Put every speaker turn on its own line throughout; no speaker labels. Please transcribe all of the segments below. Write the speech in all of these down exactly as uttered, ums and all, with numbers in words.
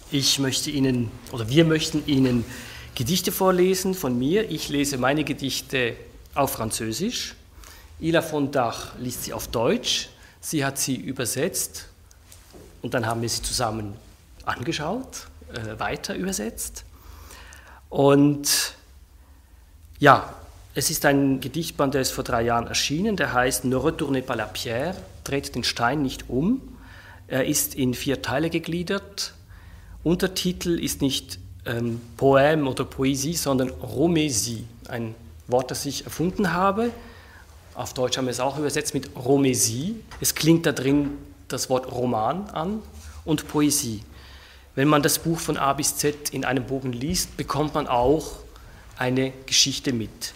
Ich möchte Ihnen, oder wir möchten Ihnen Gedichte vorlesen von mir. Ich lese meine Gedichte auf Französisch. Ila von Dach liest sie auf Deutsch. Sie hat sie übersetzt und dann haben wir sie zusammen angeschaut, äh, weiter übersetzt. Und ja, es ist ein Gedichtband, der ist vor drei Jahren erschienen, der heißt Ne retournez pas la pierre, dreht den Stein nicht um. Er ist in vier Teile gegliedert. Untertitel ist nicht ähm, Poème oder Poesie, sondern Romésie, ein Wort, das ich erfunden habe. Auf Deutsch haben wir es auch übersetzt mit Romésie. Es klingt da drin das Wort Roman an und Poesie. Wenn man das Buch von A bis Z in einem Bogen liest, bekommt man auch eine Geschichte mit.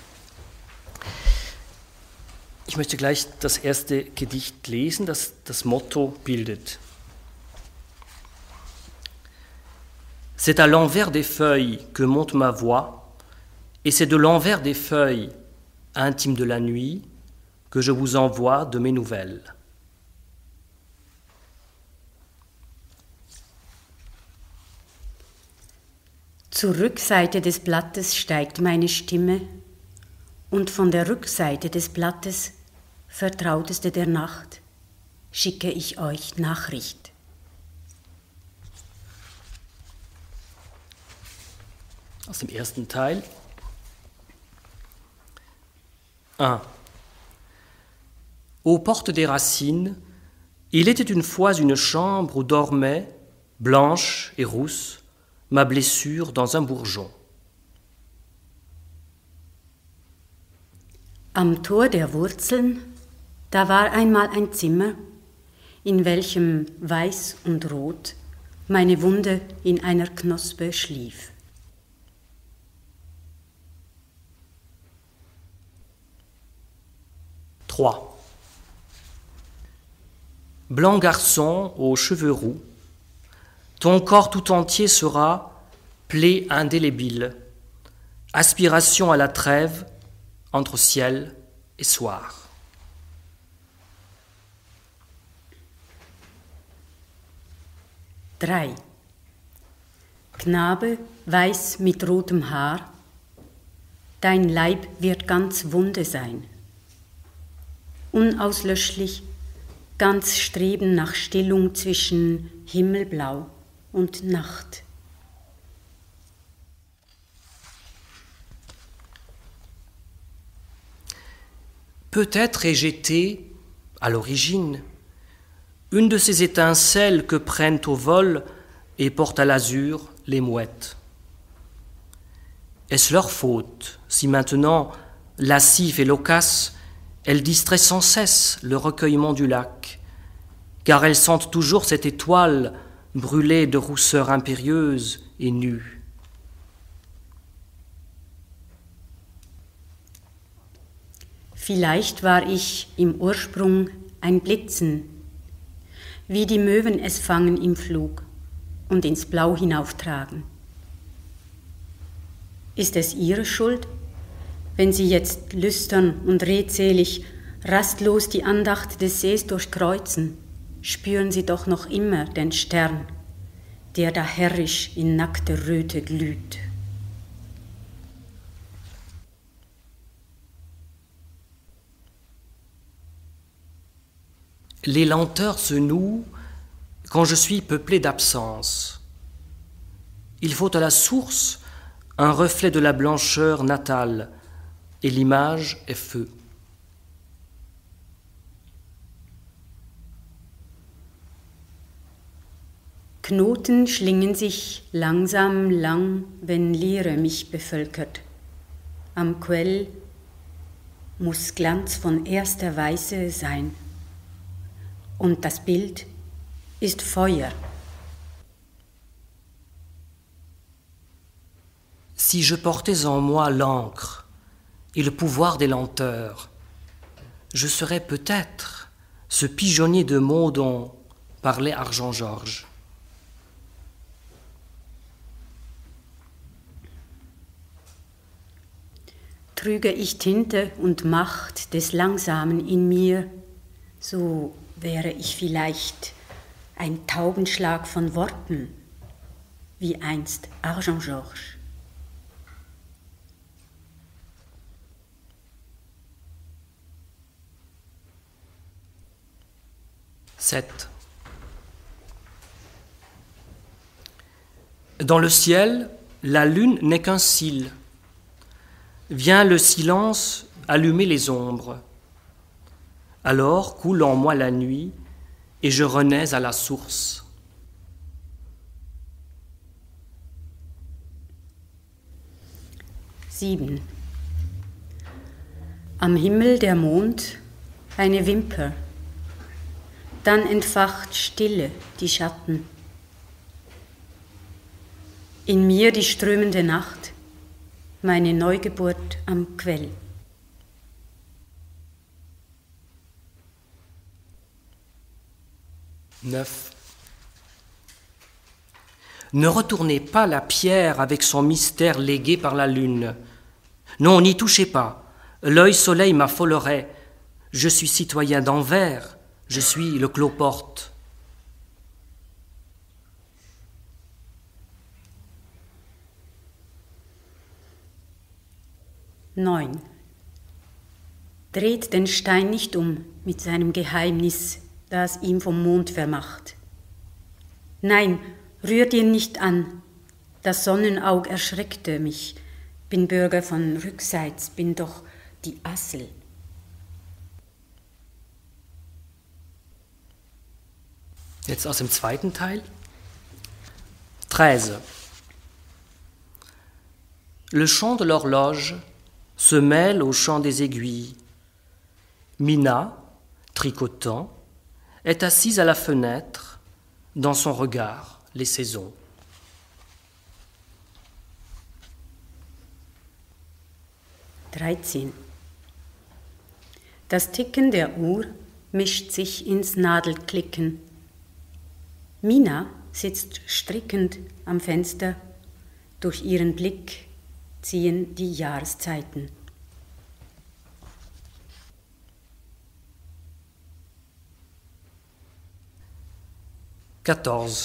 Ich möchte gleich das erste Gedicht lesen, das das Motto bildet. C'est à l'envers des feuilles que monte ma voix, et c'est de l'envers des feuilles, intime de la nuit, que je vous envoie de mes nouvelles.
Zur Rückseite des Blattes steigt meine Stimme, und von der Rückseite des Blattes, Vertrauteste der Nacht, schicke ich euch Nachricht.
Aus dem ersten Teil. un. Aux portes des racines, il était une fois une chambre où dormait, blanche et rousse, ma blessure dans un bourgeon.
Am Tor der Wurzeln, da war einmal ein Zimmer, in welchem weiß und rot meine Wunde in einer Knospe schlief.
trois. Blanc garçon aux cheveux roux, ton corps tout entier sera plaie indélébile, aspiration à la trêve entre ciel et soir.
drei. Knabe, weiß mit rotem Haar, dein Leib wird ganz Wunde sein. Unauslöschlich, ganz Streben nach Stillung zwischen Himmelblau und Nacht.
Peut-être ai-je été, à l'origine, une de ces étincelles que prennent au vol et portent à l'azur les mouettes. Est-ce leur faute si maintenant, lascive et loquace, elles distraient sans cesse le recueillement du lac, car elles sentent toujours cette étoile brûlée de rousseur impérieuse et nue.
Vielleicht war ich im Ursprung ein Blitzen, wie die Möwen es fangen im Flug und ins Blau hinauftragen. Ist es ihre Schuld, wenn sie jetzt lüstern und redselig rastlos die Andacht des Sees durchkreuzen, spüren sie doch noch immer den Stern, der da herrisch in nackter Röte glüht.
Les lenteurs se nouent quand je suis peuplé d'absence. Il faut à la source un reflet de la blancheur natale, et l'image est feu.
Knoten schlingen sich langsam lang, wenn Leere mich bevölkert. Am Quell muss Glanz von erster Weiße sein. Und das Bild ist Feuer.
Si je portais en moi l'encre et le pouvoir des lenteurs, je serais peut-être ce pigeonnier de mots dont parlait Argent Georges.
Trüge ich Tinte und Macht des Langsamen in mir, so wäre ich vielleicht ein Taubenschlag von Worten, wie einst Argent Georges.
sept. Dans le ciel, la lune n'est qu'un cil. Vient le silence allumer les ombres. Alors coule en moi la nuit et je renais à la source.
sieben. Am Himmel der Mond eine Wimper. Dann entfacht Stille die Schatten. In mir die strömende Nacht, meine Neugeburt am Quell.
neuf. Ne retournez pas la pierre avec son mystère légué par la lune. Non, n'y touchez pas. L'œil soleil m'affolerait. Je suis citoyen d'Anvers. Je suis le cloporte.
neun. Dreht den Stein nicht um mit seinem Geheimnis, das ihm vom Mond vermacht. Nein, rührt ihn nicht an. Das Sonnenaug erschreckte mich. Bin Bürger von Rückseits, bin doch die Assel.
Jetzt aus dem zweiten Teil. treize. Le chant de l'horloge se mêle au chant des aiguilles. Mina, tricotant, est assise à la fenêtre, dans son regard, les saisons.
dreizehn. Das Ticken der Uhr mischt sich ins Nadelklicken. Mina sitzt strickend am Fenster, durch ihren Blick ziehen die Jahreszeiten.
quatorze.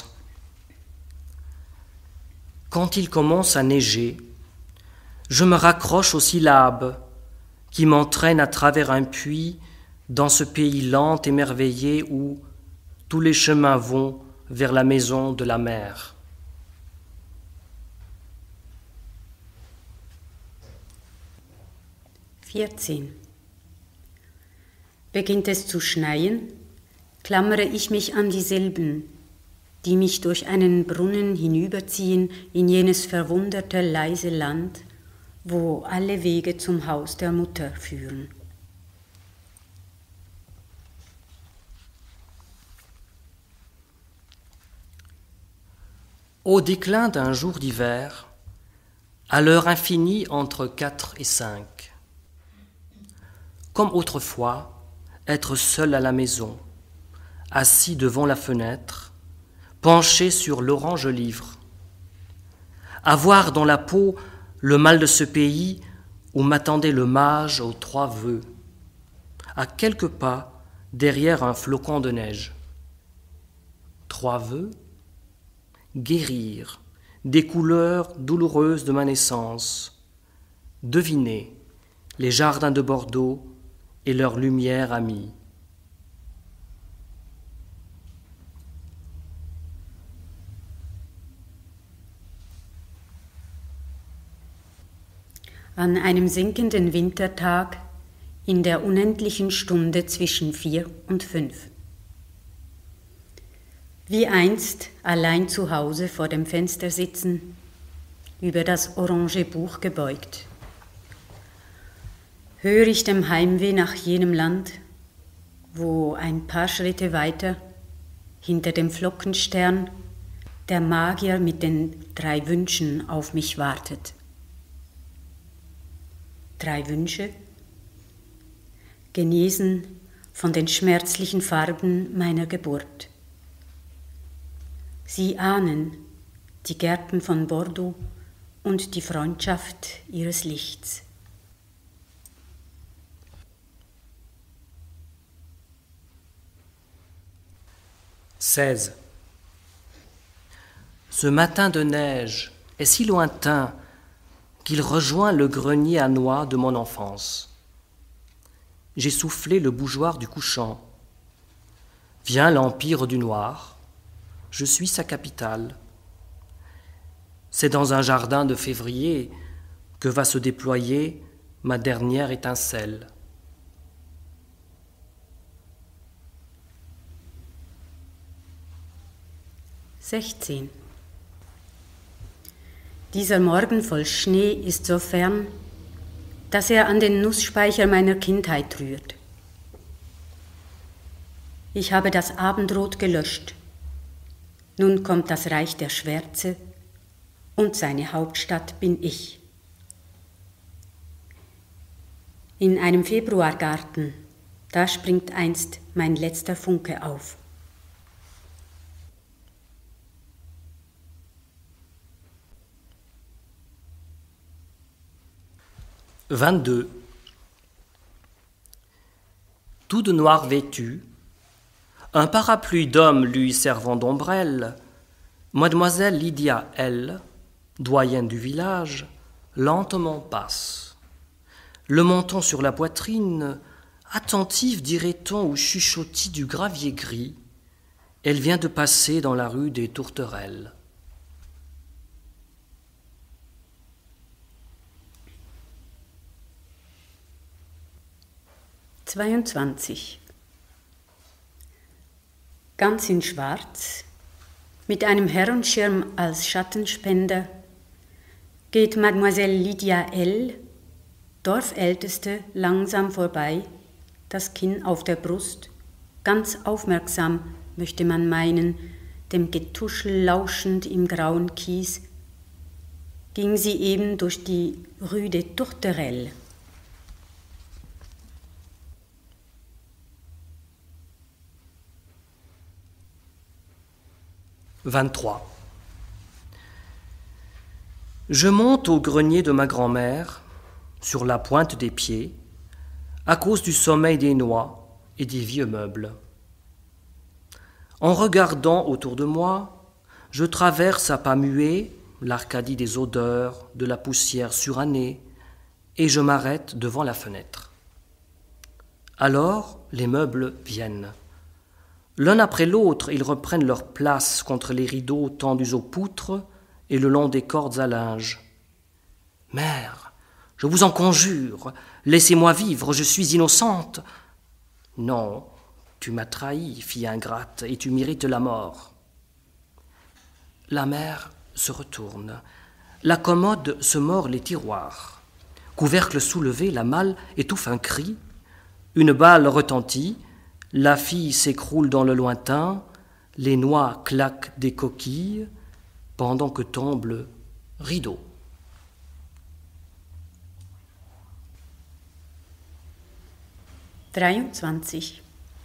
Quand il commence à neiger, je me raccroche aux syllabes qui m'entraînent à travers un puits dans ce pays lent émerveillé où tous les chemins vont vers la maison de la mer.
vierzehn. Beginnt es zu schneien, klammere ich mich an die Silben, die mich durch einen Brunnen hinüberziehen in jenes verwunderte, leise Land, wo alle Wege zum Haus der Mutter führen.
Au déclin d'un jour d'hiver, à l'heure infinie entre quatre et cinq, comme autrefois, être seul à la maison, assis devant la fenêtre, penché sur l'orange livre, avoir dans la peau le mal de ce pays où m'attendait le mage aux trois vœux, à quelques pas derrière un flocon de neige. Trois vœux, guérir des couleurs douloureuses de ma naissance, deviner les jardins de Bordeaux et leurs lumières amies.
An einem sinkenden Wintertag in der unendlichen Stunde zwischen vier und fünf. Wie einst allein zu Hause vor dem Fenster sitzen, über das orange Buch gebeugt. Höre ich dem Heimweh nach jenem Land, wo ein paar Schritte weiter, hinter dem Flockenstern, der Magier mit den drei Wünschen auf mich wartet. Drei Wünsche, genesen von den schmerzlichen Farben meiner Geburt. Sie ahnen die Gärten von Bordeaux und die Freundschaft ihres Lichts.
seize. Ce matin de neige est si lointain qu'il rejoint le grenier à noix de mon enfance. J'ai soufflé le bougeoir du couchant. Vient l'empire du noir, je suis sa capitale. C'est dans un jardin de février que va se déployer ma dernière étincelle.
sechzehn. Dieser Morgen voll Schnee ist so fern, dass er an den Nussspeicher meiner Kindheit rührt. Ich habe das Abendrot gelöscht. Nun kommt das Reich der Schwärze und seine Hauptstadt bin ich. In einem Februargarten, da springt einst mein letzter Funke auf.
vingt-deux. Tout de noir vêtu, un parapluie d'homme lui servant d'ombrelle, mademoiselle Lydia, elle, doyenne du village, lentement passe. Le menton sur la poitrine, attentive, dirait-on, au chuchotis du gravier gris, elle vient de passer dans la rue des Tourterelles.
zweiundzwanzig. Ganz in Schwarz, mit einem Herrenschirm als Schattenspender, geht Mademoiselle Lydia L., Dorfälteste, langsam vorbei, das Kinn auf der Brust, ganz aufmerksam, möchte man meinen, dem Getuschel lauschend im grauen Kies, ging sie eben durch die Rue des Tourterelles.
vingt-trois. Je monte au grenier de ma grand-mère, sur la pointe des pieds, à cause du sommeil des noix et des vieux meubles. En regardant autour de moi, je traverse à pas muets l'Arcadie des odeurs, de la poussière surannée, et je m'arrête devant la fenêtre. Alors, les meubles viennent. L'un après l'autre, ils reprennent leur place contre les rideaux tendus aux poutres et le long des cordes à linge. « Mère, je vous en conjure, laissez-moi vivre, je suis innocente. »« Non, tu m'as trahi, fille ingrate, et tu mérites la mort. » La mère se retourne. La commode se mord les tiroirs. Couvercle soulevé, la malle étouffe un cri. Une balle retentit. La fille s'écroule dans le lointain, les noix claquent des coquilles, pendant que tombe le rideau.
dreiundzwanzig.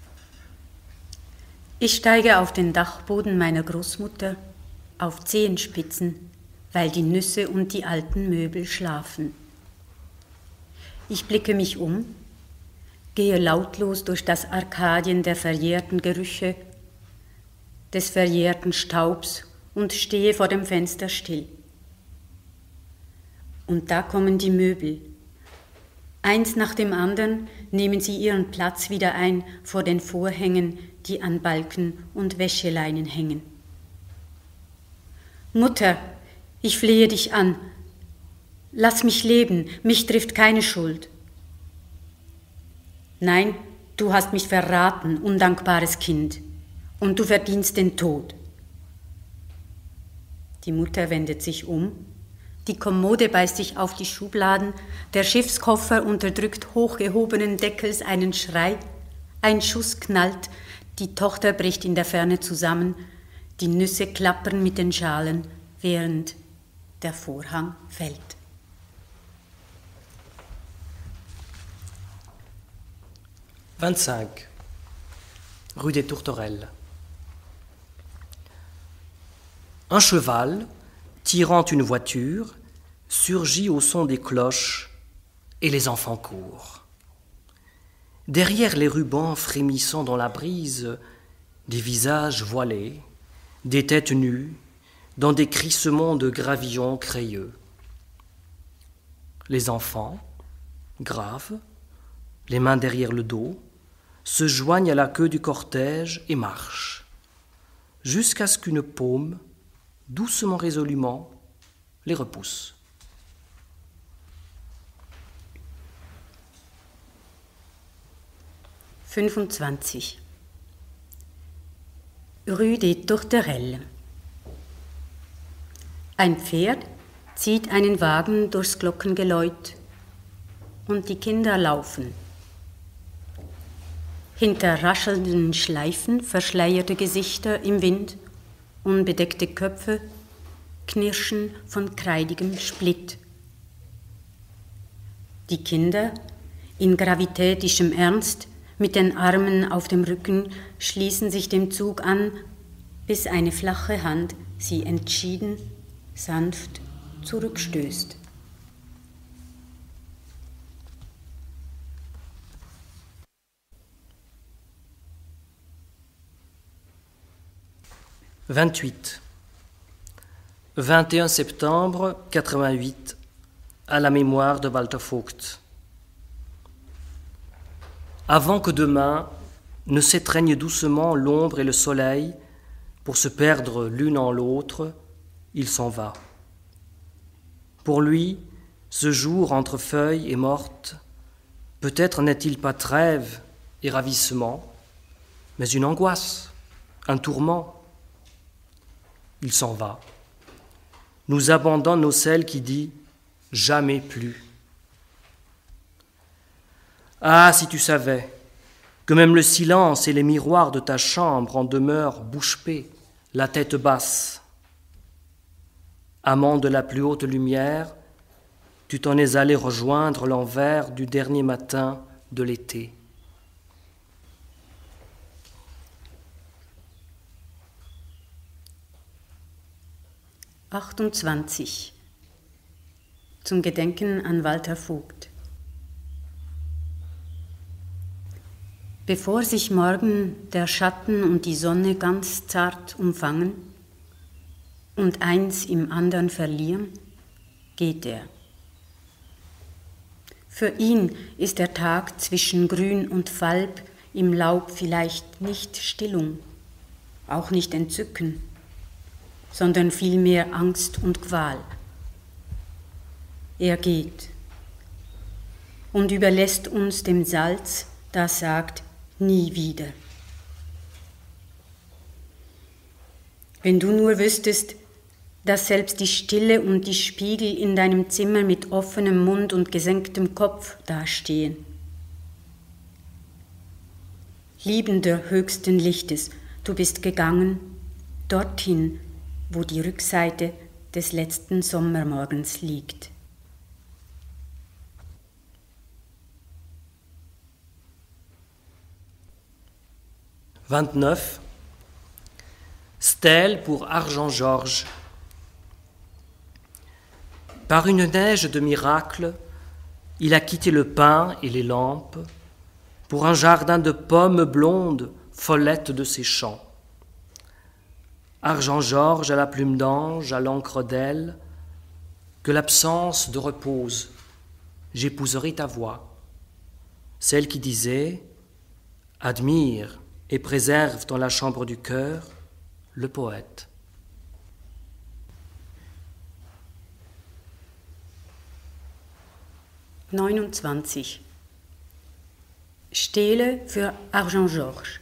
Ich steige auf den Dachboden meiner Großmutter, auf Zehenspitzen, weil die Nüsse und die alten Möbel schlafen. Ich blicke mich um, gehe lautlos durch das Arkadien der verjährten Gerüche, des verjährten Staubs und stehe vor dem Fenster still. Und da kommen die Möbel. Eins nach dem anderen nehmen sie ihren Platz wieder ein vor den Vorhängen, die an Balken und Wäscheleinen hängen. Mutter, ich flehe dich an, lass mich leben, mich trifft keine Schuld. Nein, du hast mich verraten, undankbares Kind, und du verdienst den Tod. Die Mutter wendet sich um, die Kommode beißt sich auf die Schubladen, der Schiffskoffer unterdrückt hochgehobenen Deckels einen Schrei, ein Schuss knallt, die Tochter bricht in der Ferne zusammen, die Nüsse klappern mit den Schalen, während der Vorhang fällt.
vingt-cinq. Rue des Tourterelles. Un cheval, tirant une voiture, surgit au son des cloches et les enfants courent. Derrière les rubans frémissant dans la brise, des visages voilés, des têtes nues, dans des crissements de gravillons crayeux. Les enfants, graves, les mains derrière le dos, se joignent à la queue du cortège et marchent, jusqu'à ce qu'une paume, doucement résolument, les repousse.
fünfundzwanzig. Rue des Tourterelles. Ein Pferd zieht einen Wagen durchs Glockengeläut und die Kinder laufen. Hinter raschelnden Schleifen verschleierte Gesichter im Wind, unbedeckte Köpfe, Knirschen von kreidigem Splitt. Die Kinder, in gravitätischem Ernst, mit den Armen auf dem Rücken, schließen sich dem Zug an, bis eine flache Hand sie entschieden, sanft zurückstößt.
vingt-huit. vingt et un septembre quatre-vingt-huit, à la mémoire de Walter Vogt. Avant que demain ne s'étreignent doucement l'ombre et le soleil pour se perdre l'une en l'autre, il s'en va. Pour lui, ce jour entre feuilles et mortes, peut-être n'est-il pas trêve et ravissement, mais une angoisse, un tourment. Il s'en va, nous abandonne au celle qui dit « jamais plus ». Ah, si tu savais que même le silence et les miroirs de ta chambre en demeurent bouche bée, la tête basse. Amant de la plus haute lumière, tu t'en es allé rejoindre l'envers du dernier matin de l'été.
achtundzwanzig. Zum Gedenken an Walter Vogt. Bevor sich morgen der Schatten und die Sonne ganz zart umfangen und eins im anderen verlieren, geht er. Für ihn ist der Tag zwischen Grün und Falb im Laub vielleicht nicht Stillung, auch nicht Entzücken, sondern vielmehr Angst und Qual. Er geht und überlässt uns dem Salz, das sagt, nie wieder. Wenn du nur wüsstest, dass selbst die Stille und die Spiegel in deinem Zimmer mit offenem Mund und gesenktem Kopf dastehen. Liebender höchsten Lichtes, du bist gegangen, dorthin, wo die Rückseite des letzten Sommermorgens liegt.
vingt-neuf. Stèle pour Argent Georges. Par une neige de miracle, il a quitté le pain et les lampes pour un jardin de pommes blondes, follettes de ses champs. Argent Georges à la plume d'ange, à l'encre d'aile, que l'absence de repose, j'épouserai ta voix. Celle qui disait « Admire et préserve dans la chambre du cœur le poète. »
neunundzwanzig. Stele für Argent Georges.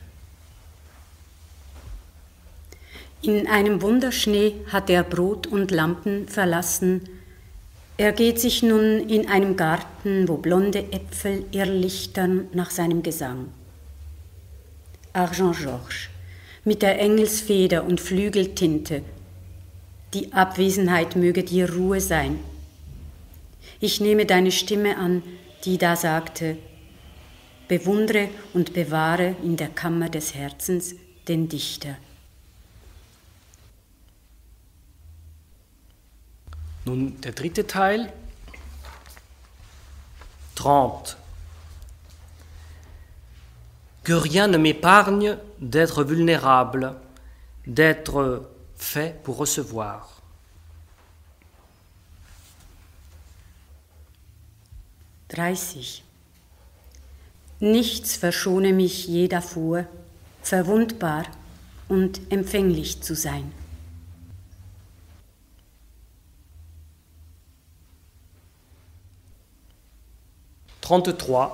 In einem Wunderschnee hat er Brot und Lampen verlassen. Er geht sich nun in einem Garten, wo blonde Äpfel irrlichtern nach seinem Gesang. Argent Georges, mit der Engelsfeder und Flügeltinte. Die Abwesenheit möge dir Ruhe sein. Ich nehme deine Stimme an, die da sagte, bewundere und bewahre in der Kammer des Herzens den Dichter.
Nun der dritte Teil, trente. Que rien ne m'épargne d'être vulnérable, d'être fait pour recevoir.
dreißig. Nichts verschone mich je davor, verwundbar und empfänglich zu sein.
trente-trois.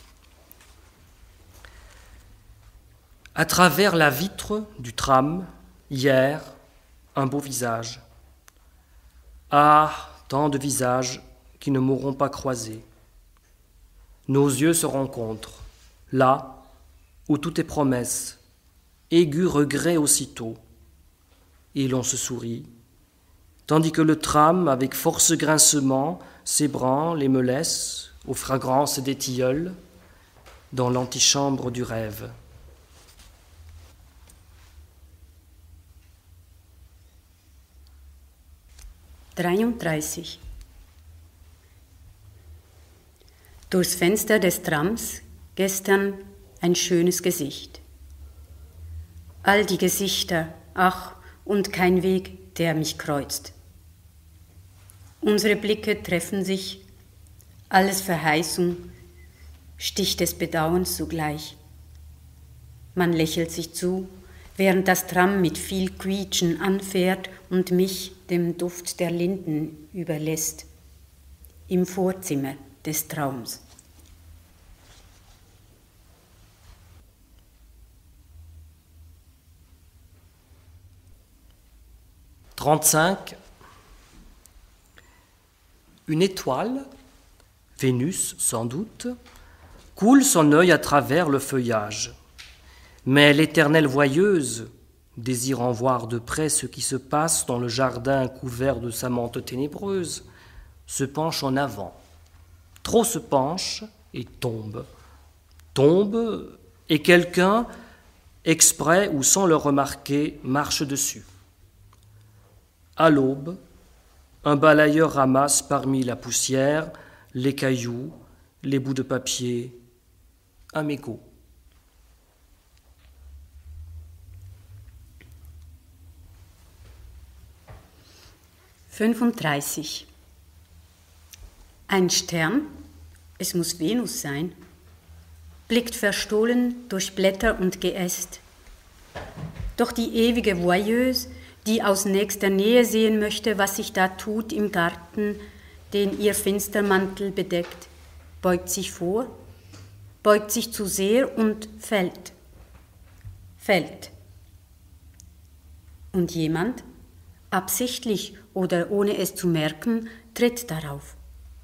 À travers la vitre du tram, hier, un beau visage. Ah, tant de visages qui ne m'auront pas croisé. Nos yeux se rencontrent, là où tout est promesse, aigu regret aussitôt, et l'on se sourit, tandis que le tram, avec force grincement, s'ébranle et me laisse, aux fragrances des tilleuls, dans l'antichambre du rêve.
dreiunddreißig. Durchs Fenster des Trams gestern ein schönes Gesicht. All die Gesichter, ach, und kein Weg, der mich kreuzt. Unsere Blicke treffen sich, alles Verheißung, Stich des Bedauerns zugleich. Man lächelt sich zu, während das Tram mit viel Quietschen anfährt und mich dem Duft der Linden überlässt, im Vorzimmer des Traums.
trente-cinq. Une étoile, Vénus sans doute, coule son œil à travers le feuillage. Mais l'éternelle voyeuse, désirant voir de près ce qui se passe dans le jardin couvert de sa mante ténébreuse, se penche en avant. Trop se penche et tombe. Tombe et quelqu'un, exprès ou sans le remarquer, marche dessus. À l'aube, un balayeur ramasse parmi la poussière les cailloux, les bouts de papier, un mégot.
fünfunddreißig. Ein Stern, es muss Venus sein, blickt verstohlen durch Blätter und Geäst. Doch die ewige Voyeuse, die aus nächster Nähe sehen möchte, was sich da tut im Garten, den ihr Finstermantel bedeckt, beugt sich vor, beugt sich zu sehr und fällt. Fällt. Und jemand, absichtlich oder ohne es zu merken, tritt darauf.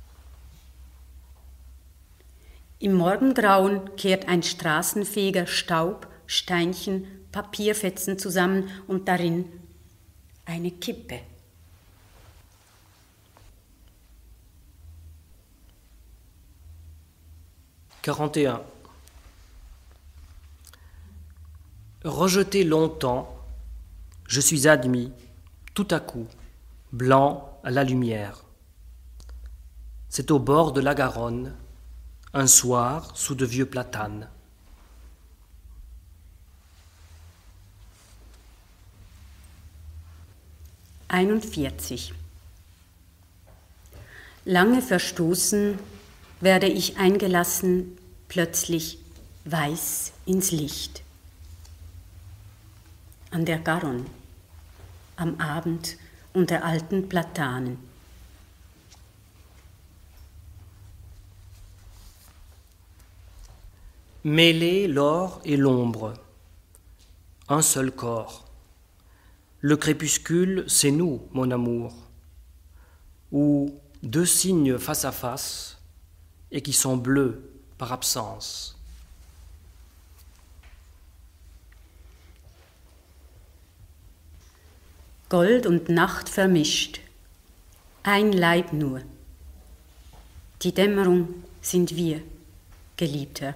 Im Morgengrauen kehrt ein Straßenfeger Staub, Steinchen, Papierfetzen zusammen und darin eine Kippe.
quarante et un. Rejeté longtemps, je suis admis, tout à coup, blanc à la lumière. C'est au bord de la Garonne, un soir sous de vieux platanes.
einundvierzig. Lange verstoßen werde ich eingelassen, plötzlich weiß ins Licht. An der Garonne, am Abend unter alten Platanen.
Mêlés l'or et l'ombre, un seul corps. Le crépuscule, c'est nous, mon amour, ou deux signes face à face et qui sont bleus par absence.
Gold und Nacht vermischt, ein Leib nur. Die Dämmerung sind wir, Geliebter.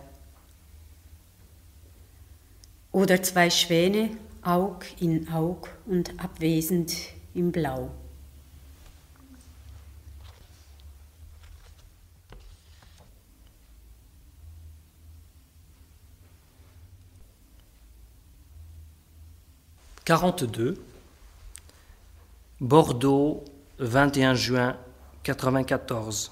Oder zwei Schwäne, Aug in Aug und abwesend im Blau.
quarante-deux. Bordeaux, vingt et un juin quatre-vingt-quatorze.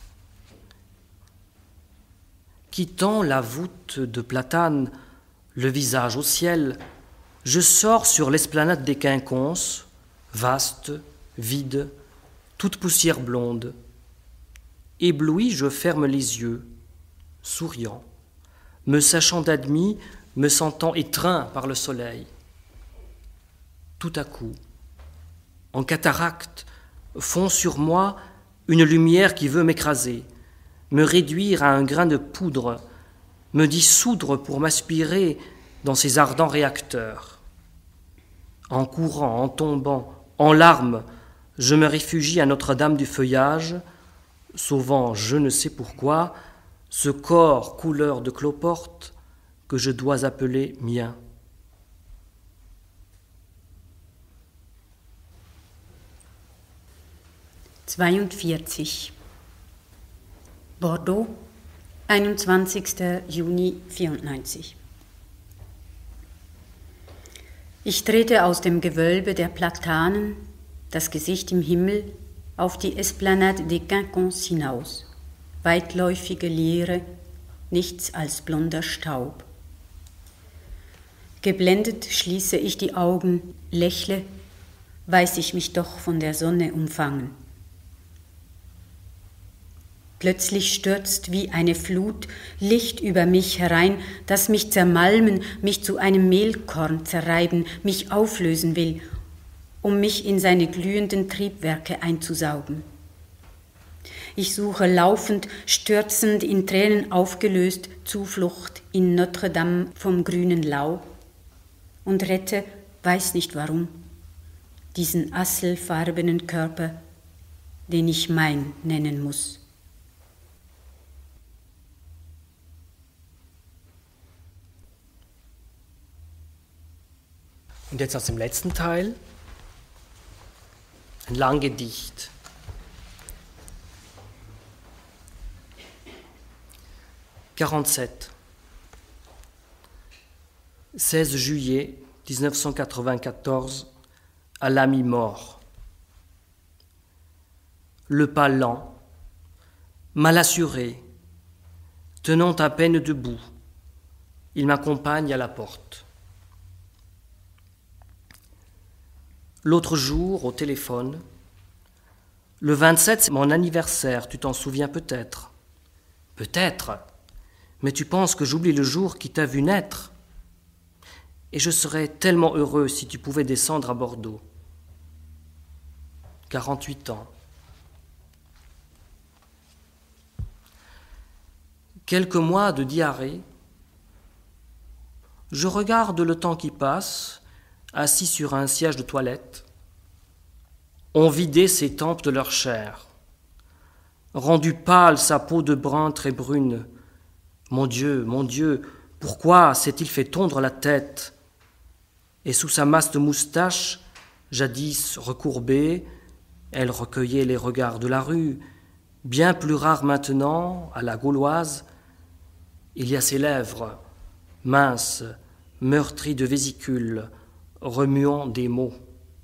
Quittant la voûte de platane, le visage au ciel, je sors sur l'esplanade des Quinconces, vaste, vide, toute poussière blonde. Ébloui, je ferme les yeux, souriant, me sachant d'admis, me sentant étreint par le soleil. Tout à coup, en cataracte, fond sur moi une lumière qui veut m'écraser, me réduire à un grain de poudre, me dissoudre pour m'aspirer dans ces ardents réacteurs. En courant, en tombant, en larmes, je me réfugie à Notre-Dame du Feuillage, sauvant, je ne sais pourquoi, ce corps couleur de cloporte que je dois appeler mien.
zweiundvierzig. Bordeaux, einundzwanzigster Juni vierundneunzig. Ich trete aus dem Gewölbe der Platanen, das Gesicht im Himmel, auf die Esplanade des Quinconces hinaus. Weitläufige Leere, nichts als blonder Staub. Geblendet schließe ich die Augen, lächle, weiß ich mich doch von der Sonne umfangen. Plötzlich stürzt wie eine Flut Licht über mich herein, das mich zermalmen, mich zu einem Mehlkorn zerreiben, mich auflösen will, um mich in seine glühenden Triebwerke einzusaugen. Ich suche laufend, stürzend, in Tränen aufgelöst, Zuflucht in Notre-Dame vom grünen Lau und rette, weiß nicht warum, diesen asselfarbenen Körper, den ich mein nennen muss.
Und jetzt aus dem letzten Teil ein Langgedicht. quarante-sept. seize juillet dix-neuf cent quatre-vingt-quatorze, à l'ami mort. Le pas lent, mal assuré, tenant à peine debout, il m'accompagne à la porte. L'autre jour, au téléphone, le vingt-sept, c'est mon anniversaire, tu t'en souviens peut-être. Peut-être, mais tu penses que j'oublie le jour qui t'a vu naître. Et je serais tellement heureux si tu pouvais descendre à Bordeaux. quarante-huit ans. Quelques mois de diarrhée. Je regarde le temps qui passe, assis sur un siège de toilette, ont vidé ses tempes de leur chair, rendu pâle sa peau de brun très brune. Mon Dieu, mon Dieu, pourquoi s'est-il fait tondre la tête? Et sous sa masse de moustache, jadis recourbée, elle recueillait les regards de la rue, bien plus rares maintenant, à la gauloise. Il y a ses lèvres, minces, meurtries de vésicules, remuant des mots.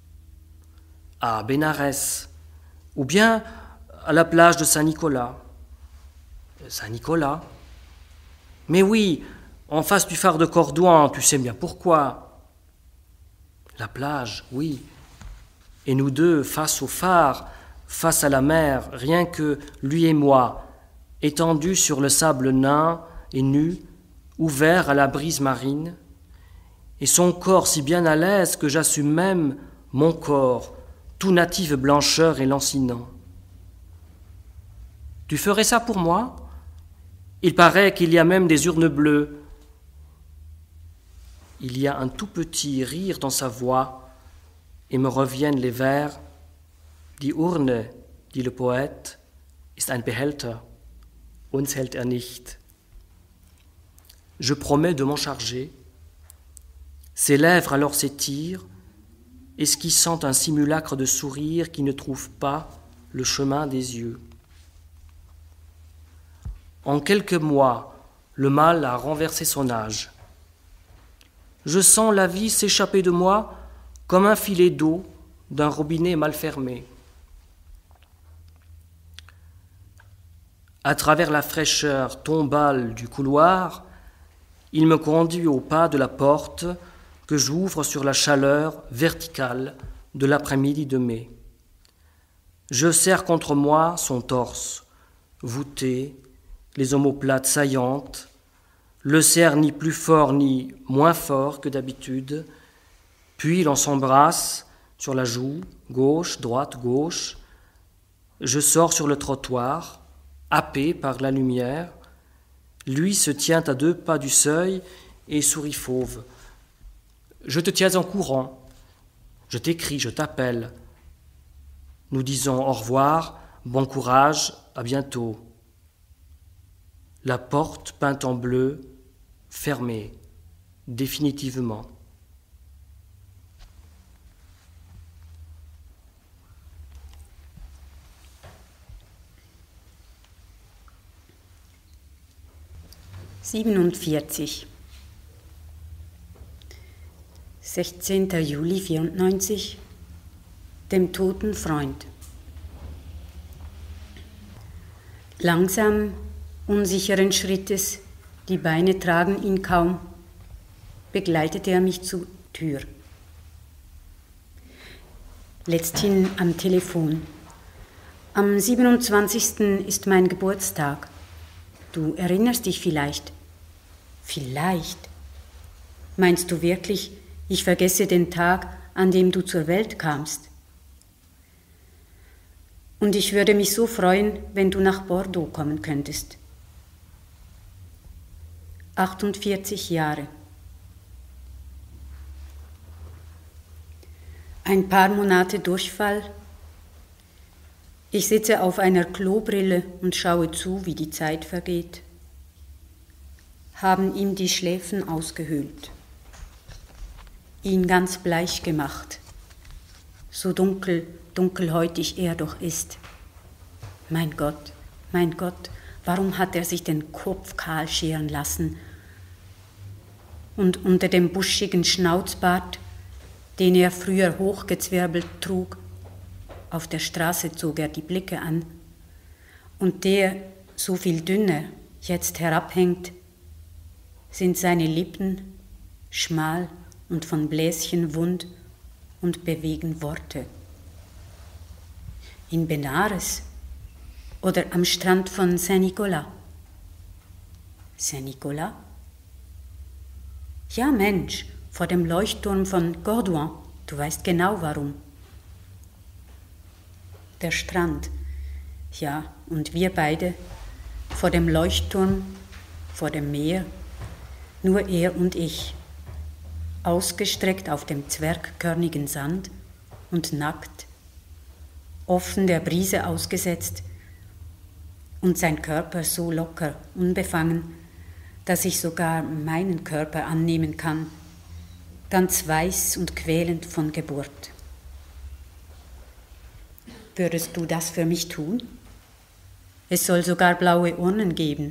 À Bénarès, ou bien à la plage de Saint-Nicolas. Saint-Nicolas? Mais oui, en face du phare de Cordouan, tu sais bien pourquoi. La plage, oui. Et nous deux, face au phare, face à la mer, rien que lui et moi, étendus sur le sable nain et nu, ouverts à la brise marine, et son corps si bien à l'aise que j'assume même mon corps, tout native blancheur et lancinant. Tu ferais ça pour moi? Il paraît qu'il y a même des urnes bleues. Il y a un tout petit rire dans sa voix, et me reviennent les vers. Die Urne, dit le poète, ist ein Behälter, uns hält er nicht. Je promets de m'en charger. Ses lèvres alors s'étirent, esquissant un simulacre de sourire qui ne trouve pas le chemin des yeux. En quelques mois, le mal a renversé son âge. Je sens la vie s'échapper de moi comme un filet d'eau d'un robinet mal fermé. À travers la fraîcheur tombale du couloir, il me conduit au pas de la porte que j'ouvre sur la chaleur verticale de l'après-midi de mai. Je serre contre moi son torse, voûté, les omoplates saillantes, le serre ni plus fort ni moins fort que d'habitude, puis l'on s'embrasse sur la joue, gauche, droite, gauche. Je sors sur le trottoir, happé par la lumière. Lui se tient à deux pas du seuil et sourit fauve. Je te tiens en courant. Je t'écris, je t'appelle. Nous disons au revoir, bon courage, à bientôt. La porte peinte en bleu, fermée, définitivement.
siebenundvierzig. sechzehnter Juli vierundneunzig. Dem toten Freund. Langsam, unsicheren Schrittes, die Beine tragen ihn kaum, begleitete er mich zur Tür. Letzthin am Telefon. Am siebenundzwanzigsten ist mein Geburtstag. Du erinnerst dich vielleicht? Vielleicht. Meinst du wirklich, ich vergesse den Tag, an dem du zur Welt kamst? Und ich würde mich so freuen, wenn du nach Bordeaux kommen könntest. achtundvierzig Jahre. Ein paar Monate Durchfall. Ich sitze auf einer Klobrille und schaue zu, wie die Zeit vergeht. Haben ihm die Schläfen ausgehöhlt. Ihn ganz bleich gemacht. So dunkel, dunkelhäutig er doch ist. Mein Gott, mein Gott, warum hat er sich den Kopf kahl scheren lassen? Und unter dem buschigen Schnauzbart, den er früher hochgezwirbelt trug, auf der Straße zog er die Blicke an, und der, so viel dünner, jetzt herabhängt, sind seine Lippen schmal und von Bläschen wund und bewegen Worte. In Benares oder am Strand von Saint-Nicolas. Saint-Nicolas? Ja, Mensch, vor dem Leuchtturm von Cordouan, du weißt genau warum. Der Strand, ja, und wir beide, vor dem Leuchtturm, vor dem Meer, nur er und ich, ausgestreckt auf dem zwergkörnigen Sand und nackt, offen der Brise ausgesetzt und sein Körper so locker, unbefangen, dass ich sogar meinen Körper annehmen kann, ganz weiß und quälend von Geburt. Würdest du das für mich tun? Es soll sogar blaue Urnen geben.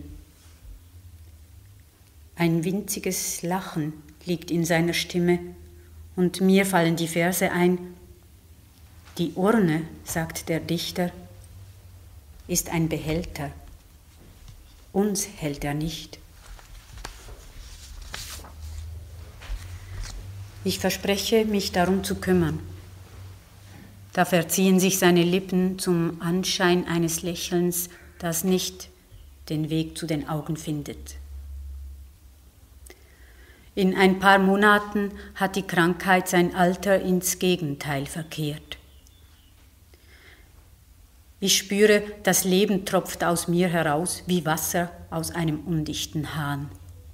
Ein winziges Lachen liegt in seiner Stimme und mir fallen die Verse ein. Die Urne, sagt der Dichter, ist ein Behälter. Uns hält er nicht. Ich verspreche, mich darum zu kümmern. Da verziehen sich seine Lippen zum Anschein eines Lächelns, das nicht den Weg zu den Augen findet. In ein paar Monaten hat die Krankheit sein Alter ins Gegenteil verkehrt. Ich spüre, das Leben tropft aus mir heraus wie Wasser aus einem undichten Hahn.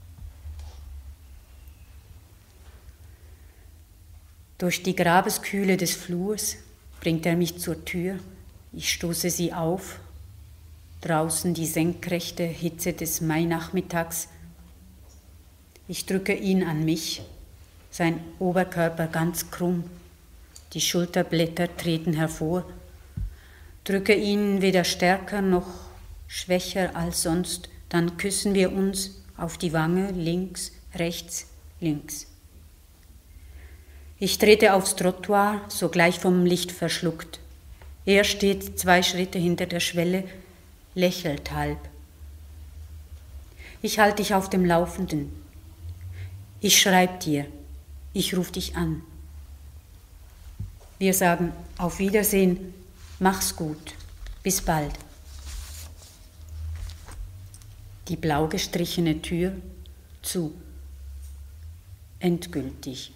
Durch die Grabeskühle des Flurs bringt er mich zur Tür, ich stoße sie auf, draußen die senkrechte Hitze des Mainachmittags. Ich drücke ihn an mich, sein Oberkörper ganz krumm, die Schulterblätter treten hervor, drücke ihn weder stärker noch schwächer als sonst, dann küssen wir uns auf die Wange links, rechts, links. Ich trete aufs Trottoir, sogleich vom Licht verschluckt. Er steht zwei Schritte hinter der Schwelle, lächelt halb. Ich halte dich auf dem Laufenden. Ich schreib dir, ich ruf dich an. Wir sagen auf Wiedersehen, mach's gut, bis bald. Die blau gestrichene Tür zu. Endgültig.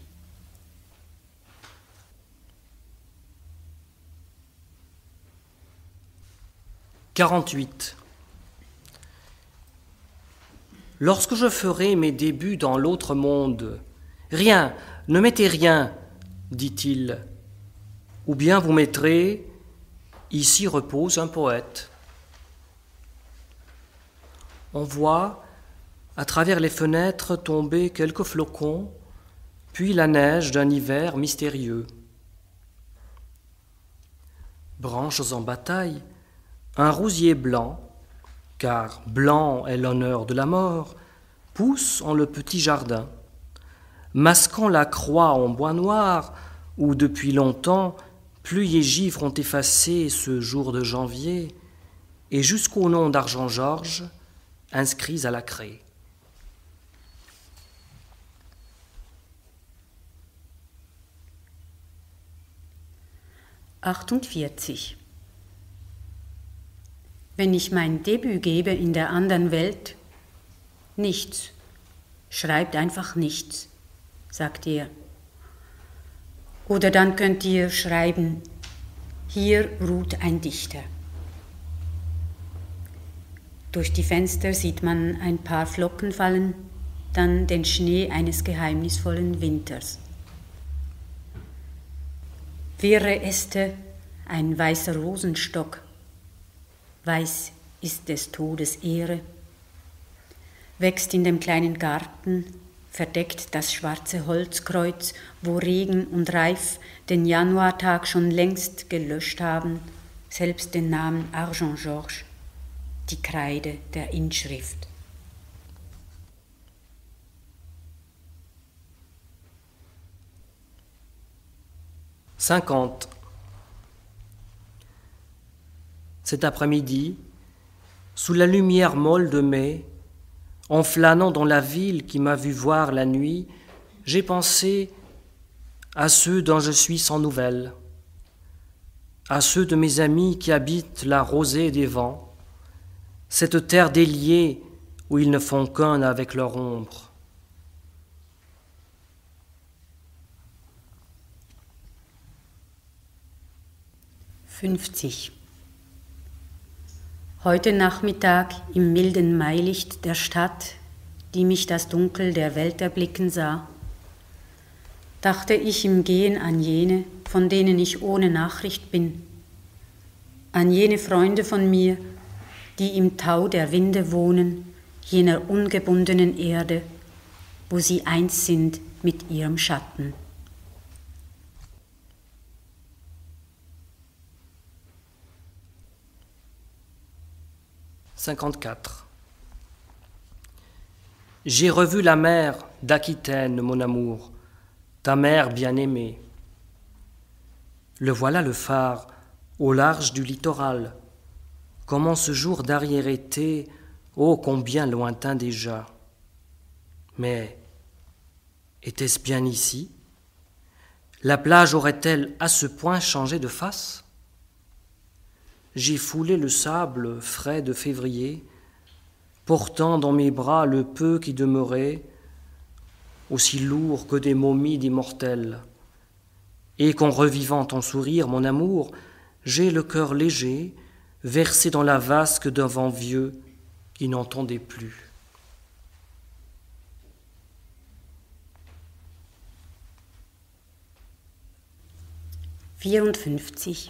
quarante-huit. Lorsque je ferai mes débuts dans l'autre monde, rien, ne mettez rien, dit-il, ou bien vous mettrez, ici repose un poète. On voit à travers les fenêtres tomber quelques flocons, puis la neige d'un hiver mystérieux. Branches en bataille, un rosier blanc, car blanc est l'honneur de la mort, pousse en le petit jardin, masquant la croix en bois noir où depuis longtemps pluie et givre ont effacé ce jour de janvier, et jusqu'au nom d'Argent Georges inscrits à la craie.
achtundvierzig. Wenn ich mein Debüt gebe in der anderen Welt, nichts, schreibt einfach nichts, sagt er. Oder dann könnt ihr schreiben, hier ruht ein Dichter. Durch die Fenster sieht man ein paar Flocken fallen, dann den Schnee eines geheimnisvollen Winters. Wirre Äste, ein weißer Rosenstock, weiß ist des Todes Ehre, wächst in dem kleinen Garten, verdeckt das schwarze Holzkreuz, wo Regen und Reif den Januartag schon längst gelöscht haben, selbst den Namen Argent Georges, die Kreide der Inschrift.
cinquante. Cet après-midi, sous la lumière molle de mai, en flânant dans la ville qui m'a vu voir la nuit, j'ai pensé à ceux dont je suis sans nouvelles, à ceux de mes amis qui habitent la rosée des vents, cette terre déliée où ils ne font qu'un avec leur ombre.
fünfzig. Heute Nachmittag im milden Mailicht der Stadt, die mich das Dunkel der Welt erblicken sah, dachte ich im Gehen an jene, von denen ich ohne Nachricht bin, an jene Freunde von mir, die im Tau der Winde wohnen, jener ungebundenen Erde, wo sie eins sind mit ihrem Schatten.
cinquante-quatre. J'ai revu la mer d'Aquitaine, mon amour, ta mère bien-aimée. Le voilà le phare au large du littoral, comme en ce jour d'arrière-été, ô combien lointain déjà. Mais était-ce bien ici? La plage aurait-elle à ce point changé de face? J'ai foulé le sable frais de février, portant dans mes bras le peu qui demeurait, aussi lourd que des momies d'immortels. Et qu'en revivant ton sourire, mon amour, j'ai le cœur léger, versé dans la vasque d'un vent vieux qui n'entendait plus.
vierundfünfzig.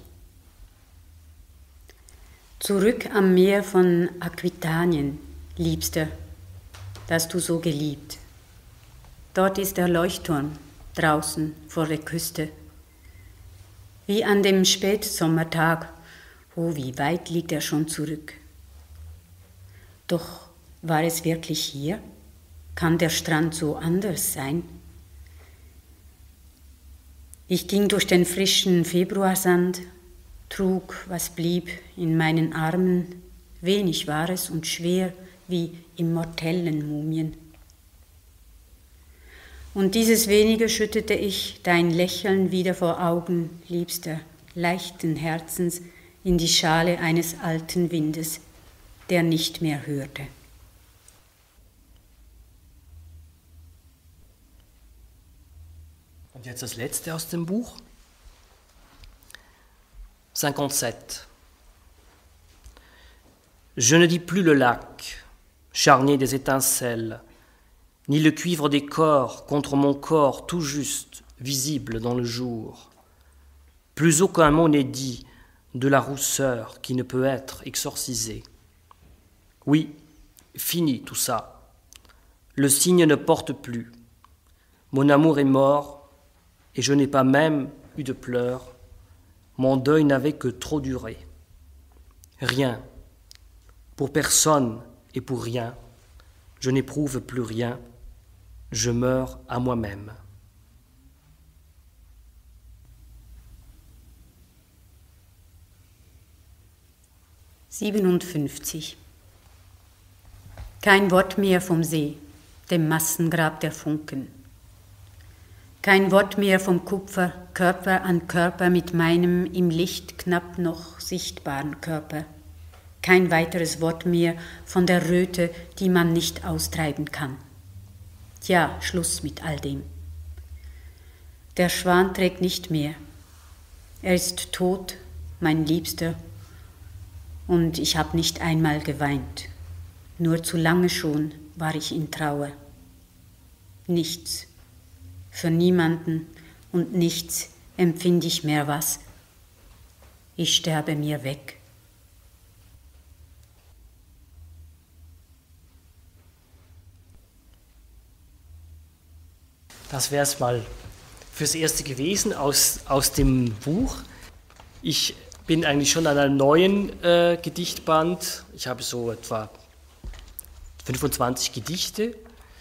Zurück am Meer von Aquitanien, Liebster, das du so geliebt. Dort ist der Leuchtturm, draußen vor der Küste. Wie an dem Spätsommertag, oh, wie weit liegt er schon zurück. Doch war es wirklich hier? Kann der Strand so anders sein? Ich ging durch den frischen Februarsand, trug, was blieb, in meinen Armen. Wenig war es und schwer wie Immortellenmumien. Und dieses wenige schüttete ich, dein Lächeln wieder vor Augen, liebster, leichten Herzens, in die Schale eines alten Windes, der nicht mehr hörte.
Und jetzt das letzte aus dem Buch. cinquante-sept. Je ne dis plus le lac, charnier des étincelles, ni le cuivre des corps contre mon corps tout juste, visible dans le jour. Plus aucun mot n'est dit de la rousseur qui ne peut être exorcisée. Oui, fini tout ça. Le signe ne porte plus. Mon amour est mort et je n'ai pas même eu de pleurs. Mon deuil n'avait que trop duré. Rien, pour personne et pour rien, je n'éprouve plus rien, je meurs à moi-même.
siebenundfünfzig. Kein Wort mehr vom See, dem Massengrab der Funken. Kein Wort mehr vom Kupfer, Körper an Körper mit meinem im Licht knapp noch sichtbaren Körper. Kein weiteres Wort mehr von der Röte, die man nicht austreiben kann. Tja, Schluss mit all dem. Der Schwan trägt nicht mehr. Er ist tot, mein Liebster, und ich habe nicht einmal geweint. Nur zu lange schon war ich in Trauer. Nichts, für niemanden und nichts empfinde ich mehr was. Ich sterbe mir weg.
Das wäre es mal fürs Erste gewesen aus, aus dem Buch. Ich bin eigentlich schon an einem neuen äh, Gedichtband. Ich habe so etwa fünfundzwanzig Gedichte.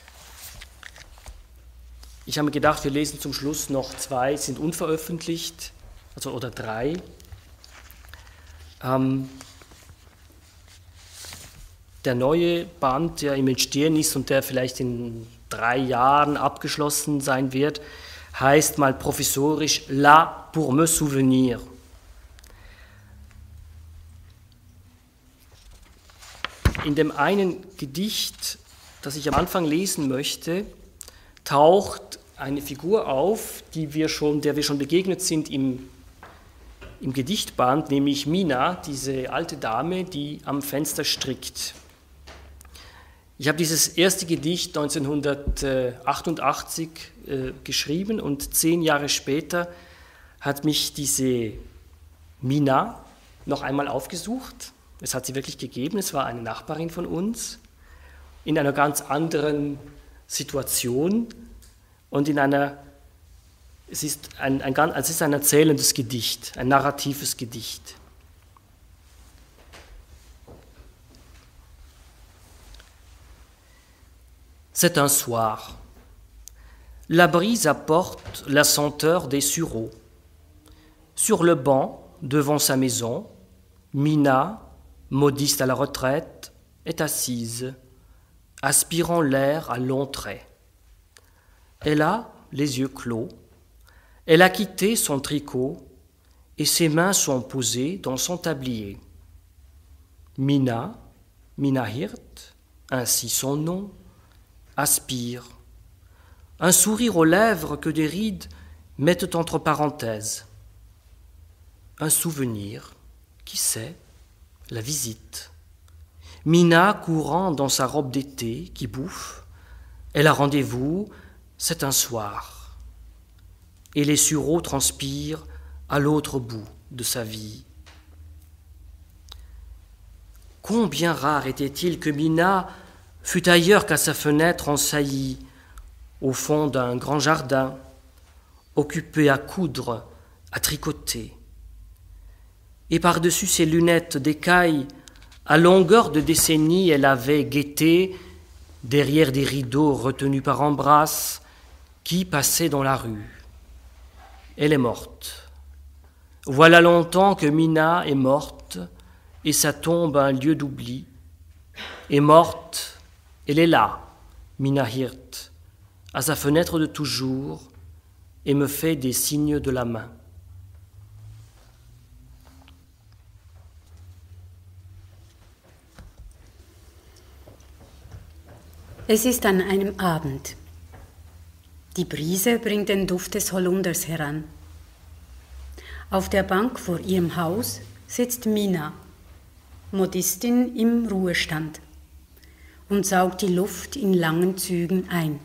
Ich habe mir gedacht, wir lesen zum Schluss noch zwei, sind unveröffentlicht, also oder drei. Ähm, der neue Band, der im Entstehen ist und der vielleicht in drei Jahren abgeschlossen sein wird, heißt mal provisorisch La pour me souvenir. In dem einen Gedicht, das ich am Anfang lesen möchte, taucht eine Figur auf, die wir schon, der wir schon begegnet sind im, im Gedichtband, nämlich Mina, diese alte Dame, die am Fenster strickt. Ich habe dieses erste Gedicht neunzehnhundertachtundachtzig äh, geschrieben und zehn Jahre später hat mich diese Mina noch einmal aufgesucht. Es hat sie wirklich gegeben, es war eine Nachbarin von uns, in einer ganz anderen Situation und in einer, es ist ein, ein, es ist ein erzählendes Gedicht, ein narratives Gedicht. C'est un soir. La brise apporte la senteur des sureaux. Sur le banc, devant sa maison, Mina, modiste à la retraite, est assise, aspirant l'air à longs traits. Elle a les yeux clos, elle a quitté son tricot et ses mains sont posées dans son tablier. Mina, Mina Hirt, ainsi son nom, aspire, un sourire aux lèvres que des rides mettent entre parenthèses. Un souvenir, qui sait, la visite. Mina courant dans sa robe d'été qui bouffe, elle a rendez-vous, c'est un soir. Et les sureaux transpirent à l'autre bout de sa vie. Combien rare était-il que Mina fût ailleurs qu'à sa fenêtre en saillie, au fond d'un grand jardin, occupée à coudre, à tricoter. Et par-dessus ses lunettes d'écaille, à longueur de décennies, elle avait guetté, derrière des rideaux retenus par embrasse, qui passait dans la rue. Elle est morte. Voilà longtemps que Mina est morte, et sa tombe un lieu d'oubli. Est morte, elle est là, Mina Hirt, à sa fenêtre de toujours, et me fait des signes de la main.
Es ist an einem Abend. Die Brise bringt den Duft des Holunders heran. Auf der Bank vor ihrem Haus sitzt Mina, Modistin im Ruhestand, und saugt die Luft in langen Zügen ein.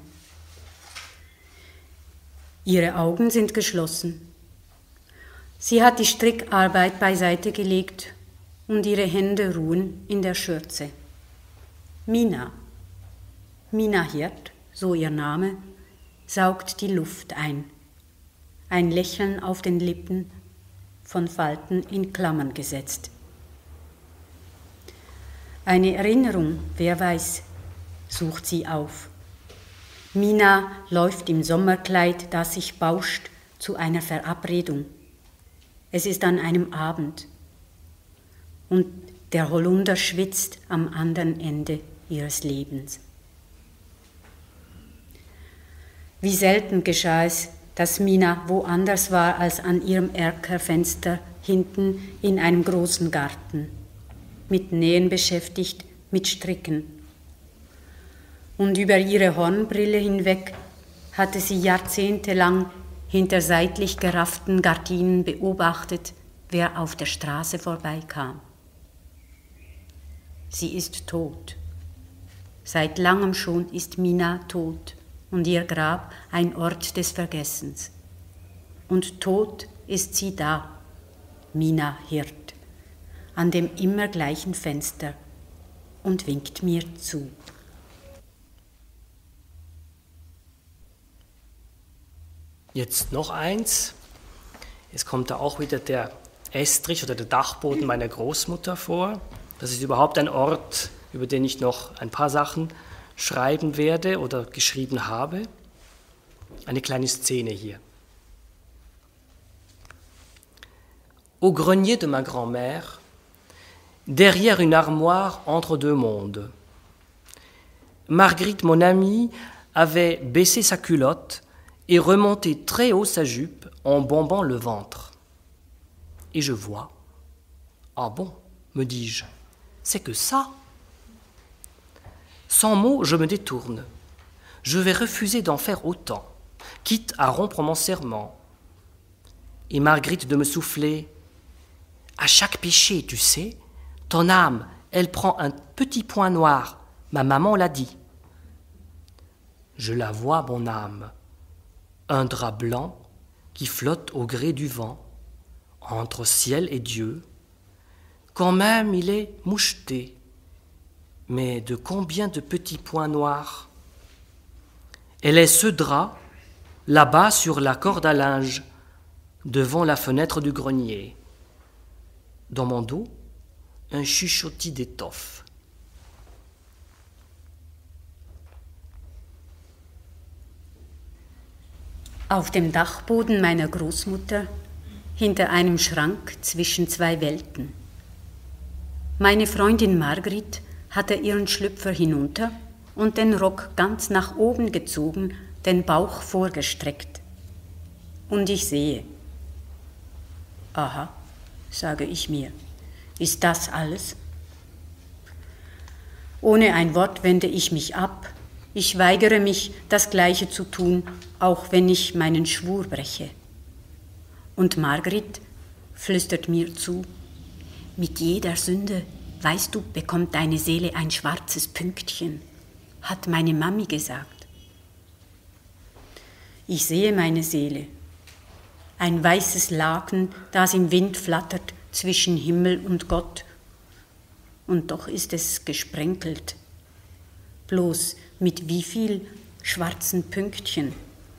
Ihre Augen sind geschlossen. Sie hat die Strickarbeit beiseite gelegt und ihre Hände ruhen in der Schürze. Mina, Mina Hirt, so ihr Name, saugt die Luft ein. Ein Lächeln auf den Lippen, von Falten in Klammern gesetzt. Eine Erinnerung, wer weiß, sucht sie auf. Mina läuft im Sommerkleid, das sich bauscht, zu einer Verabredung. Es ist an einem Abend und der Holunder schwitzt am anderen Ende ihres Lebens. Wie selten geschah es, dass Mina woanders war als an ihrem Erkerfenster hinten in einem großen Garten, mit Nähen beschäftigt, mit Stricken. Und über ihre Hornbrille hinweg hatte sie jahrzehntelang hinter seitlich gerafften Gardinen beobachtet, wer auf der Straße vorbeikam. Sie ist tot. Seit langem schon ist Mina tot und ihr Grab ein Ort des Vergessens. Und tot ist sie da, Mina Hirt, an dem immer gleichen Fenster und winkt mir zu.
Jetzt noch eins. Jetzt kommt da auch wieder der Estrich oder der Dachboden meiner Großmutter vor. Das ist überhaupt ein Ort, über den ich noch ein paar Sachen schreiben werde oder geschrieben habe. Eine kleine Szene hier. Au grenier de ma grand-mère, derrière une armoire entre deux mondes, Marguerite, mon amie, avait baissé sa culotte et remonté très haut sa jupe en bombant le ventre. Et je vois. Ah bon, me dis-je, c'est que ça. Sans mots, je me détourne. Je vais refuser d'en faire autant, quitte à rompre mon serment. Et Marguerite de me souffler. À chaque péché, tu sais, ton âme, elle prend un petit point noir. Ma maman l'a dit. Je la vois, mon âme, un drap blanc qui flotte au gré du vent, entre ciel et Dieu. Quand même il est moucheté, mais de combien de petits points noirs? Elle est ce drap, là-bas sur la corde à linge, devant la fenêtre du grenier. Dans mon dos, un chuchotis d'étoffe.
Auf dem Dachboden meiner Großmutter, hinter einem Schrank zwischen zwei Welten. Meine Freundin Margrit hatte ihren Schlüpfer hinunter und den Rock ganz nach oben gezogen, den Bauch vorgestreckt. Und ich sehe. Aha, sage ich mir, ist das alles? Ohne ein Wort wende ich mich ab. Ich weigere mich, das Gleiche zu tun, auch wenn ich meinen Schwur breche. Und Margrit flüstert mir zu, mit jeder Sünde, weißt du, bekommt deine Seele ein schwarzes Pünktchen, hat meine Mami gesagt. Ich sehe meine Seele, ein weißes Laken, das im Wind flattert zwischen Himmel und Gott. Und doch ist es gesprenkelt. Bloß mit wie viel schwarzen Pünktchen?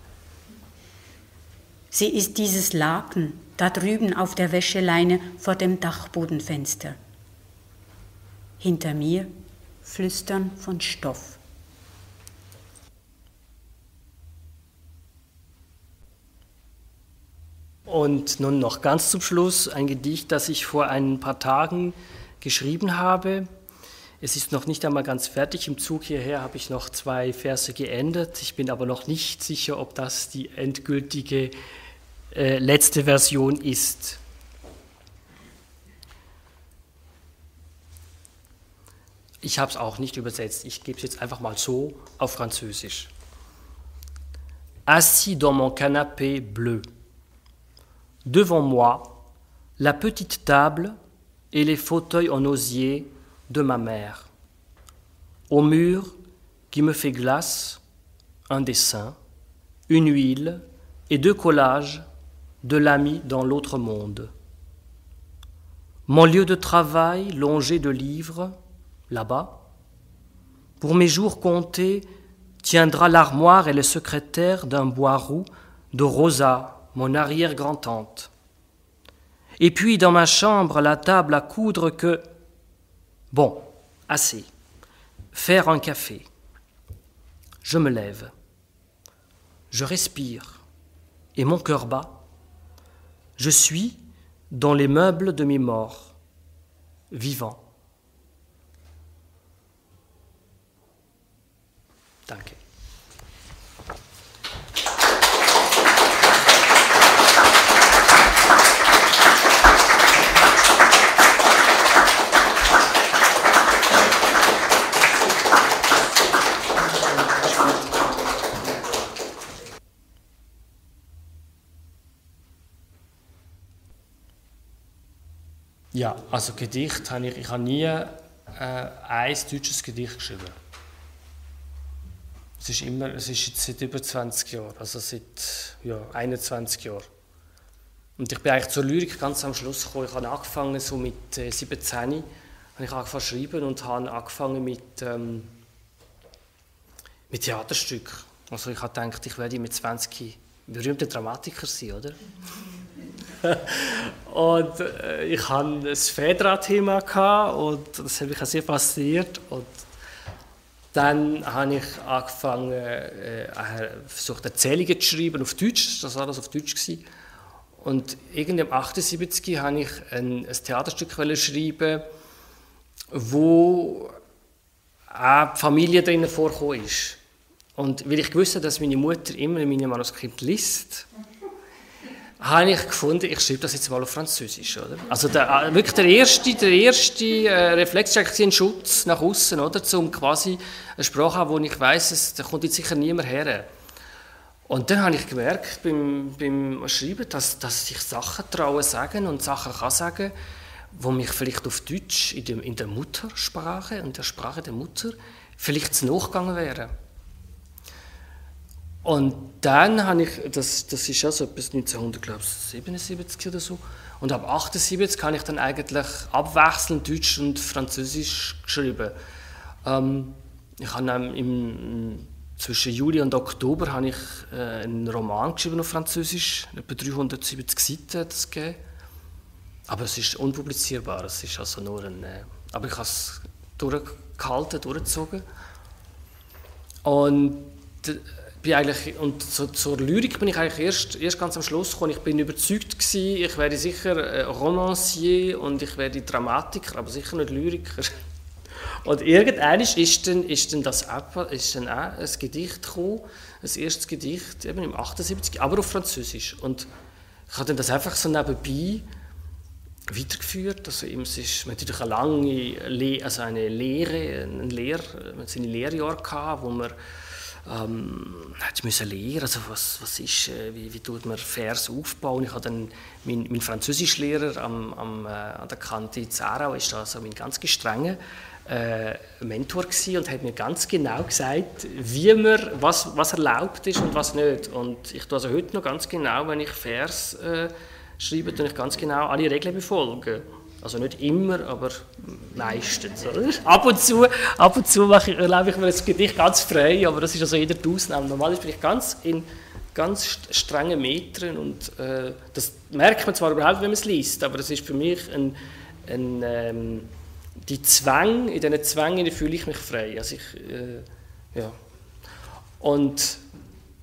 Sie ist dieses Laken da drüben auf der Wäscheleine vor dem Dachbodenfenster. Hinter mir Flüstern von Stoff.
Und nun noch ganz zum Schluss ein Gedicht, das ich vor ein paar Tagen geschrieben habe. Es ist noch nicht einmal ganz fertig. Im Zug hierher habe ich noch zwei Verse geändert. Ich bin aber noch nicht sicher, ob das die endgültige äh, letzte Version ist. Ich habe es auch nicht übersetzt. Ich gebe es jetzt einfach mal so auf Französisch. Assis dans mon canapé bleu. Devant moi, la petite table et les fauteuils en osier de ma mère. Au mur qui me fait glace, un dessin, une huile et deux collages de l'ami dans l'autre monde. Mon lieu de travail longé de livres, là-bas. Pour mes jours comptés, tiendra l'armoire et le secrétaire d'un bois roux de Rosa, mon arrière-grand-tante. Et puis dans ma chambre, la table à coudre que... Bon, assez. Faire un café. Je me lève. Je respire. Et mon cœur bat. Je suis dans les meubles de mes morts, vivants. Danke. Ja, also Gedicht habe ich, ich habe nie äh, ein deutsches Gedicht geschrieben. Es ist immer, es ist jetzt seit über zwanzig Jahren, also seit ja, einundzwanzig Jahren. Und ich bin eigentlich zur Lyrik ganz am Schluss gekommen. Ich habe angefangen so mit äh, siebzehn, habe ich angefangen zu schreiben und habe angefangen mit, ähm, mit Theaterstücken. Also ich habe gedacht, ich werde mit zwanzig berühmter Dramatiker sein, oder? Und äh, ich hatte ein Fedra-Thema und das hat mich auch sehr fasziniert. Und dann habe ich angefangen, äh, versucht Erzählungen zu schreiben auf Deutsch, das war alles auf Deutsch gewesen. Und irgendwie im achtundsiebzig habe ich ein, ein Theaterstück schreiben, wo auch die Familie drinnen vorgekommen ist. Und weil ich wusste, dass meine Mutter immer meine Manuskript liest, habe ich gefunden, ich schreibe das jetzt mal auf Französisch, oder? Also der, wirklich der erste, der erste äh, Reflex war ein Schutz nach außen, oder? Um quasi eine Sprache haben, wo ich weiss, da kommt jetzt sicher niemand her. Und dann habe ich gemerkt beim, beim Schreiben, dass, dass ich Sachen traue sagen und Sachen kann sagen, wo mich vielleicht auf Deutsch in, dem, in der Muttersprache, in der Sprache der Mutter, vielleicht zu nachgegangen wären. Und dann habe ich, das, das ist ja so etwas neunzehnhundertsiebenundsiebzig oder so, und ab achtundsiebzig habe ich dann eigentlich abwechselnd Deutsch und Französisch geschrieben. Ähm, ich habe im, im, zwischen Juli und Oktober habe ich äh, einen Roman geschrieben auf Französisch, etwa dreihundertsiebzig Seiten hat es gegeben. Aber es ist unpublizierbar, es ist also nur ein, äh, aber ich habe es durchgehalten, durchgezogen. Und bin eigentlich, und zu, zur Lyrik bin ich eigentlich erst, erst ganz am Schluss gekommen. Ich bin überzeugt gewesen, ich werde sicher äh, Romancier und ich werde Dramatiker, aber sicher nicht Lyriker. Und irgendwann ist dann, ist dann, das auch, ist dann auch ein Gedicht gekommen, ein erstes Gedicht, eben im achtundsiebzig, aber auf Französisch. Und ich habe dann das einfach so nebenbei weitergeführt. Also es ist natürlich eine lange Le also eine Lehre, eine Lehre, eine Lehrjahre gehabt, wo man Ähm, ich musste lernen, also was, was ist, äh, wie, wie tut man Vers aufbauen. Ich habe dann, mein, mein Französischlehrer am, am, äh, an der Kante Zarau ist also mein ganz gestrenger äh, Mentor gewesen und hat mir ganz genau gesagt, wie man, was, was erlaubt ist und was nicht. Und ich tue also heute noch ganz genau, wenn ich Vers äh, schreibe, tue ich ganz genau alle Regeln befolgen. Also nicht immer, aber meistens. Oder? Ab und zu, ab und zu mache ich, erlaube ich mir das Gedicht ganz frei, aber das ist also eher die Ausnahme. Normalerweise bin ich ganz in ganz strengen Metern und äh, das merkt man zwar überhaupt, wenn man es liest, aber das ist für mich ein, ein ähm, die Zwänge, in diesen Zwängen fühle ich mich frei. Also ich, äh, ja. Und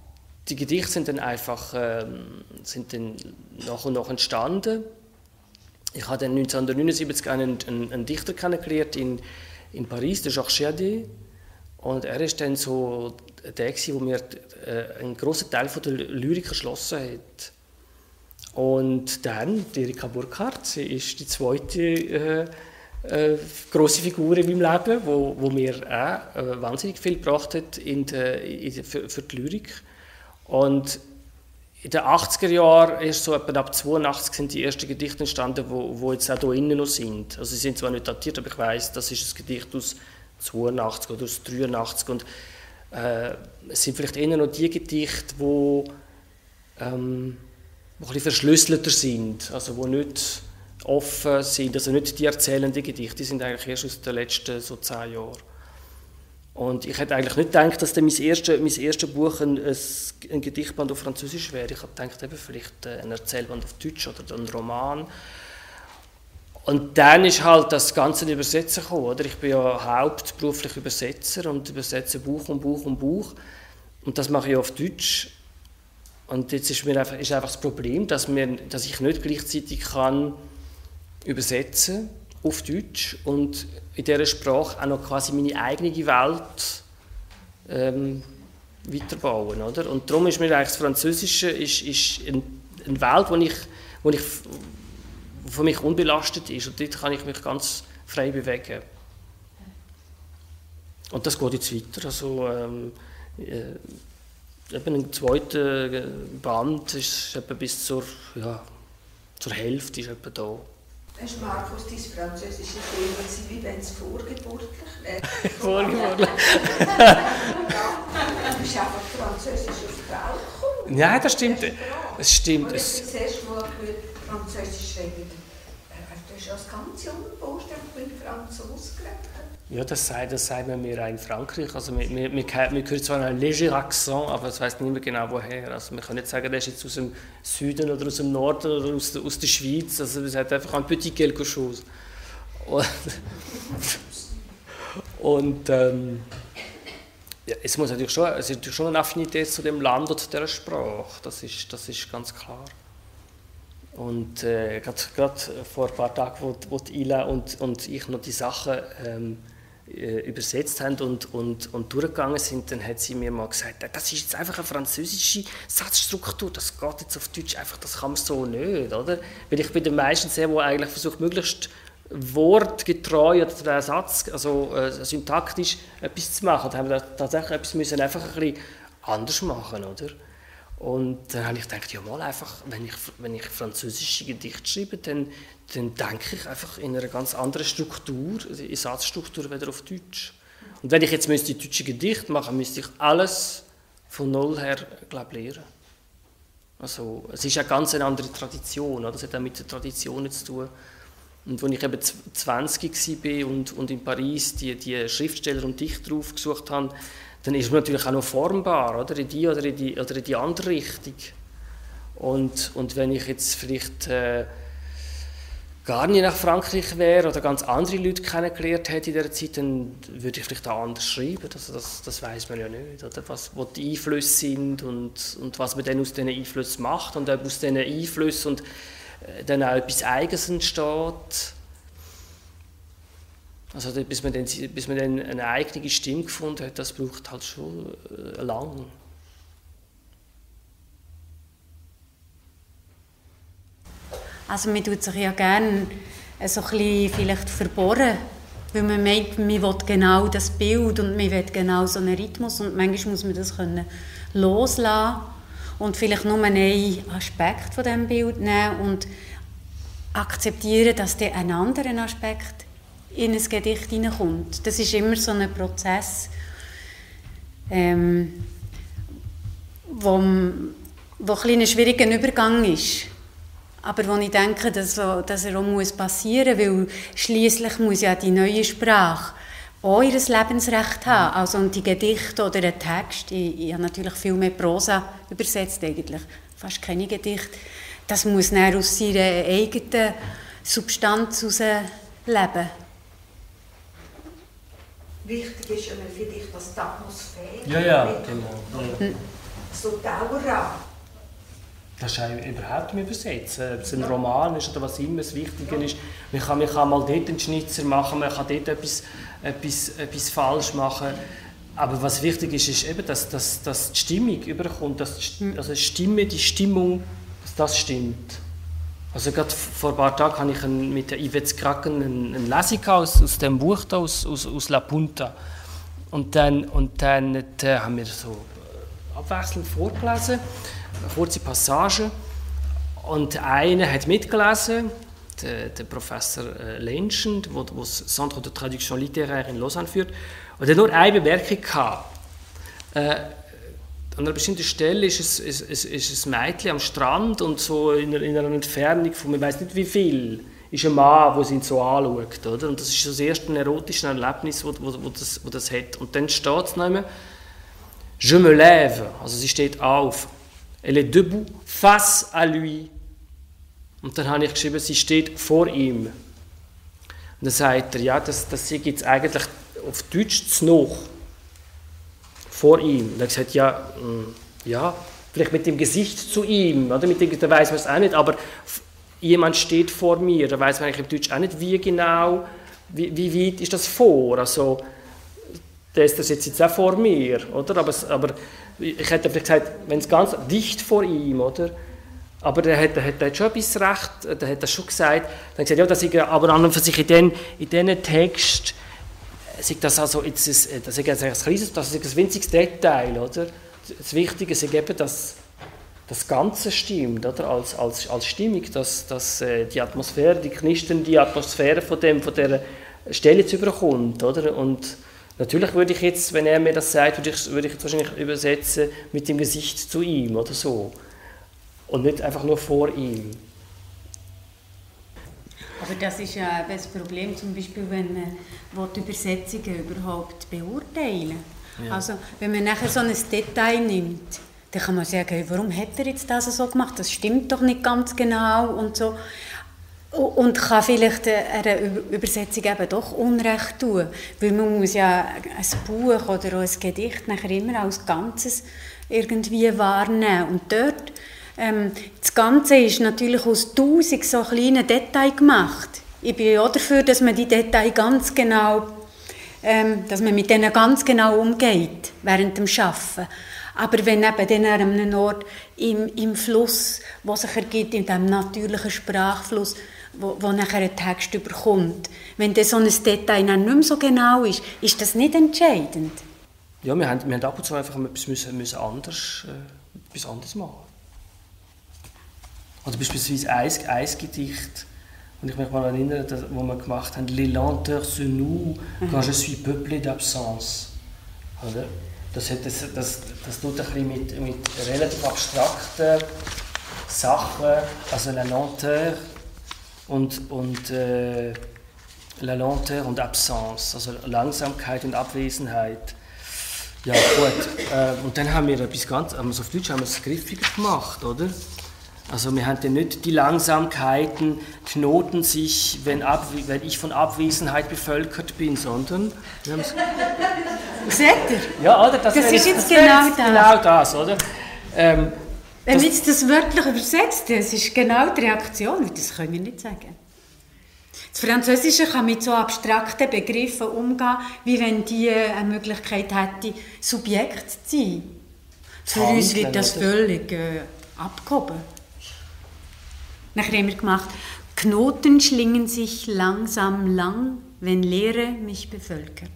die Gedichte sind dann einfach ähm, sind dann nach und nach entstanden. Ich habe dann neunzehnhundertneunundsiebzig einen, einen, einen Dichter kennengelernt in, in Paris, der Jacques Chardin. Und er ist dann so der, der mir äh, einen grossen Teil von der Lyrik erschlossen hat. Und dann, die Erika Burkhardt, sie ist die zweite äh, äh, grosse Figur in meinem Leben, wo, wo mir auch äh, wahnsinnig viel gebracht hat in de, in de, für, für die Lyrik. Und in den achtziger Jahren, erst so etwa ab zweiundachtzig, sind die ersten Gedichte entstanden, die, die jetzt auch hier innen noch sind. Also sie sind zwar nicht datiert, aber ich weiss, das ist ein Gedicht aus zweiundachtzig oder aus dreiundachtzig. Und äh, es sind vielleicht eher noch die Gedichte, die ähm, die ein bisschen verschlüsselter sind, also die nicht offen sind, also nicht die erzählenden Gedichte, die sind eigentlich erst aus den letzten so zehn Jahren. Und ich hätte eigentlich nicht gedacht, dass dann mein erstes mein erste Buch ein, ein, ein Gedichtband auf Französisch wäre. Ich habe gedacht, eben vielleicht ein Erzählband auf Deutsch oder ein Roman. Und dann ist halt das ganze Übersetzen gekommen, oder? Ich bin ja hauptberuflich Übersetzer und übersetze Buch um Buch um Buch. Und das mache ich auf Deutsch. Und jetzt ist, mir einfach, ist einfach das Problem, dass, wir, dass ich nicht gleichzeitig kann übersetzen auf Deutsch und in dieser Sprache auch noch quasi meine eigene Welt ähm, weiterbauen. Oder? Und darum ist mir eigentlich das Französische ist, ist eine, eine Welt, wo ich, wo ich für mich unbelastet ist. Und dort kann ich mich ganz frei bewegen. Und das geht jetzt weiter. Also, ähm, äh, Eben ein zweiter Band ist etwa bis zur, ja, zur Hälfte ist etwa da.
Hast Markus dein französische Thema, wie wenn es vorgeburtlich wäre?
Vorgeburtlich?
Du bist einfach französisch auf die Welt gekommen.
Nein, das stimmt. Es stimmt.
Und ich habe das erste Mal gehört, Französisch reden. Du hast ja als ganz junger Post mit Französisch geredet.
Ja, das sagt, das sagt man mir auch in Frankreich. Also wir, wir, wir, wir hören zwar einen léger Accent, aber es weiss nicht mehr genau woher. Also man kann nicht sagen, der ist jetzt aus dem Süden oder aus dem Norden oder aus, der, aus der Schweiz. Also es hat einfach ein petit quelque chose. Und, und ähm, ja, es muss natürlich schon, es ist natürlich schon eine Affinität zu dem Land oder zu dieser Sprache. Das ist, das ist ganz klar. Und äh, gerade vor ein paar Tagen, wo, wo die Ila und, und ich noch die Sachen ähm, übersetzt haben und, und, und durchgegangen sind, dann hat sie mir mal gesagt, das ist jetzt einfach eine französische Satzstruktur, das geht jetzt auf Deutsch einfach, das kann man so nicht, oder? Weil ich bin der meistens der, der eigentlich versucht, möglichst wortgetreu oder der Satz, also äh, syntaktisch etwas zu machen. Da haben wir tatsächlich etwas müssen einfach ein bisschen anders machen, oder? Und dann habe ich gedacht, ja mal einfach, wenn ich, wenn ich französische Gedichte schreibe, dann, dann denke ich einfach in einer ganz anderen Struktur, in Satzstruktur, wieder auf Deutsch. Und wenn ich jetzt müsste deutsche Gedichte machen, müsste ich alles von null her, glaube ich, lernen. Also, es ist eine ganz eine andere Tradition, oder? Das hat auch mit den Traditionen zu tun. Und als ich eben zwanzig war und, und in Paris die, die Schriftsteller und Dichter aufgesucht habe, dann ist man natürlich auch noch formbar, oder? In die oder in die, oder in die andere Richtung. Und, und wenn ich jetzt vielleicht äh, gar nicht nach Frankreich wäre oder ganz andere Leute kennengelernt hätte in dieser Zeit, dann würde ich vielleicht auch anders schreiben. Also das, das weiß man ja nicht, oder? Was, wo die Einflüsse sind und, und was man dann aus diesen Einflüssen macht und ob aus diesen Einflüssen und äh, dann auch etwas Eigenes entsteht. Also bis man, dann, bis man dann eine eigene Stimme gefunden hat, das braucht halt schon äh, lang.
Also man tut sich ja gerne so ein bisschen vielleicht verbohren, weil man meint, man will genau das Bild und man will genau so einen Rhythmus und manchmal muss man das können loslassen und vielleicht nur einen Aspekt von diesem Bild nehmen und akzeptieren, dass der ein anderer Aspekt in ein Gedicht hineinkommt. Das ist immer so ein Prozess, ähm, wo, wo ein, ein schwieriger Übergang ist. Aber wo ich denke, dass, dass er auch passieren muss, weil schliesslich muss ja die neue Sprache auch ihr Lebensrecht haben. Also und die Gedichte oder ein Text, ich, ich habe natürlich viel mehr Prosa übersetzt eigentlich, fast keine Gedichte. Das muss dann aus seiner eigenen Substanz heraus leben.
Wichtig ist ja für dich, dass die Atmosphäre...
Ja, ja, genau. Ja.
so Dauer.
Das ist auch überhaupt nicht übersetzen. Ob es ein Roman ist oder was immer das Wichtige ist. Man kann, man kann mal dort einen Schnitzer machen, man kann dort etwas, etwas, etwas falsch machen. Aber was wichtig ist, ist eben, dass, dass, dass die Stimmung überkommt, dass die, also die Stimme, die Stimmung, dass das stimmt. Also gerade vor ein paar Tagen habe ich einen, mit der Yvette Kraken eine, eine Lesung aus, aus dem Buch da, aus, aus, aus La Punta. Und dann, und dann da haben wir so abwechselnd vorgelesen, eine kurze Passage. Und einer hat mitgelesen, der, der Professor Lenschen, der das Centre de Traduction Littéraire in Lausanne führt. Und er hat nur eine Bemerkung gehabt. Äh, an einer bestimmten Stelle ist es, ist, ist, ist ein Mädchen am Strand und so in einer, in einer Entfernung von, man weiß nicht wie viel, ist ein Mann, der ihn so anschaut. Oder? Und das ist das erste erotische Erlebnis, wo, wo, wo, das, wo das hat. Und dann steht es noch Je me lève, also sie steht auf. Elle est debout face à lui. Und dann habe ich geschrieben, sie steht vor ihm. Und dann sagt er, ja, das, das sei jetzt eigentlich auf Deutsch zu noch. Vor ihm. Und er hat gesagt, ja, ja, vielleicht mit dem Gesicht zu ihm, oder? Mit dem, da weiß man es auch nicht, aber jemand steht vor mir, da weiß man eigentlich im Deutsch auch nicht, wie genau, wie, wie weit ist das vor, also, der ist das jetzt auch vor mir, oder? Aber, aber ich hätte vielleicht gesagt, wenn es ganz dicht vor ihm, oder? Aber der hat, der hat, der hat schon etwas recht, der hat das schon gesagt, dann gesagt, ja, das ist, aber an und für sich in den, in diesen Text ist das also jetzt ein, das ist ein kleines, das ist ein winziges Detail, oder? Das Wichtige ist eben, dass das Ganze stimmt, oder? Als, als, als Stimmung, dass, dass die Atmosphäre, die knisternde Atmosphäre von, dem, von dieser Stelle zu überkommt, oder? Und natürlich würde ich jetzt, wenn er mir das sagt, würde ich, würde ich jetzt wahrscheinlich übersetzen mit dem Gesicht zu ihm oder so. Und nicht einfach nur vor ihm.
Aber das ist ja das Problem, zum Beispiel, wenn man die Übersetzungen überhaupt beurteilen will. Ja. Also, wenn man nachher so ein Detail nimmt, dann kann man sagen, warum hat er jetzt das so gemacht? Das stimmt doch nicht ganz genau und so. Und kann vielleicht einer Übersetzung eben doch Unrecht tun. Weil man muss ja ein Buch oder auch ein Gedicht nachher immer als Ganzes irgendwie wahrnehmen. Und dort Ähm, das Ganze ist natürlich aus tausend so kleinen Details gemacht. Ich bin ja auch dafür, dass man die Details ganz genau, ähm, dass man mit denen ganz genau umgeht während dem Arbeiten. Aber wenn eben dann an einem Ort im, im Fluss, der sich ergibt, in diesem natürlichen Sprachfluss, wo, wo nachher ein Text überkommt, wenn dann so ein Detail dann nicht mehr so genau ist, ist das nicht entscheidend.
Ja, wir haben, wir haben ab und zu einfach etwas müssen, müssen anders, äh, etwas anderes machen. Oder beispielsweise ein, ein Gedicht, und ich mich mal erinnere, das, wo wir gemacht haben, Les lenteurs se nouent quand je suis peuplé d'absence. Oder? Das, hat, das, das, das tut ein bisschen mit, mit relativ abstrakten Sachen, also la lenteur und, und äh, la lenteur und Absence, also Langsamkeit und Abwesenheit. Ja, gut. Äh, und dann haben wir etwas ganz, also auf Deutsch haben wir es griffiger gemacht, oder? Also wir haben ja nicht die Langsamkeiten knoten sich, wenn, ab, wenn ich von Abwesenheit bevölkert bin, sondern...
Seht ihr?
Ja, oder? Das,
das ist jetzt
das
genau,
jetzt genau das, oder? Ähm,
wenn
das,
man jetzt das wörtlich übersetzt, das ist genau die Reaktion, das können wir nicht sagen. Das Französische kann mit so abstrakten Begriffen umgehen, wie wenn die eine Möglichkeit hätte, Subjekt zu sein. Für Handeln, uns wird das oder? völlig äh, abgehoben. Nachher haben wir gemacht, Knoten schlingen sich langsam lang, wenn Leere mich bevölkert.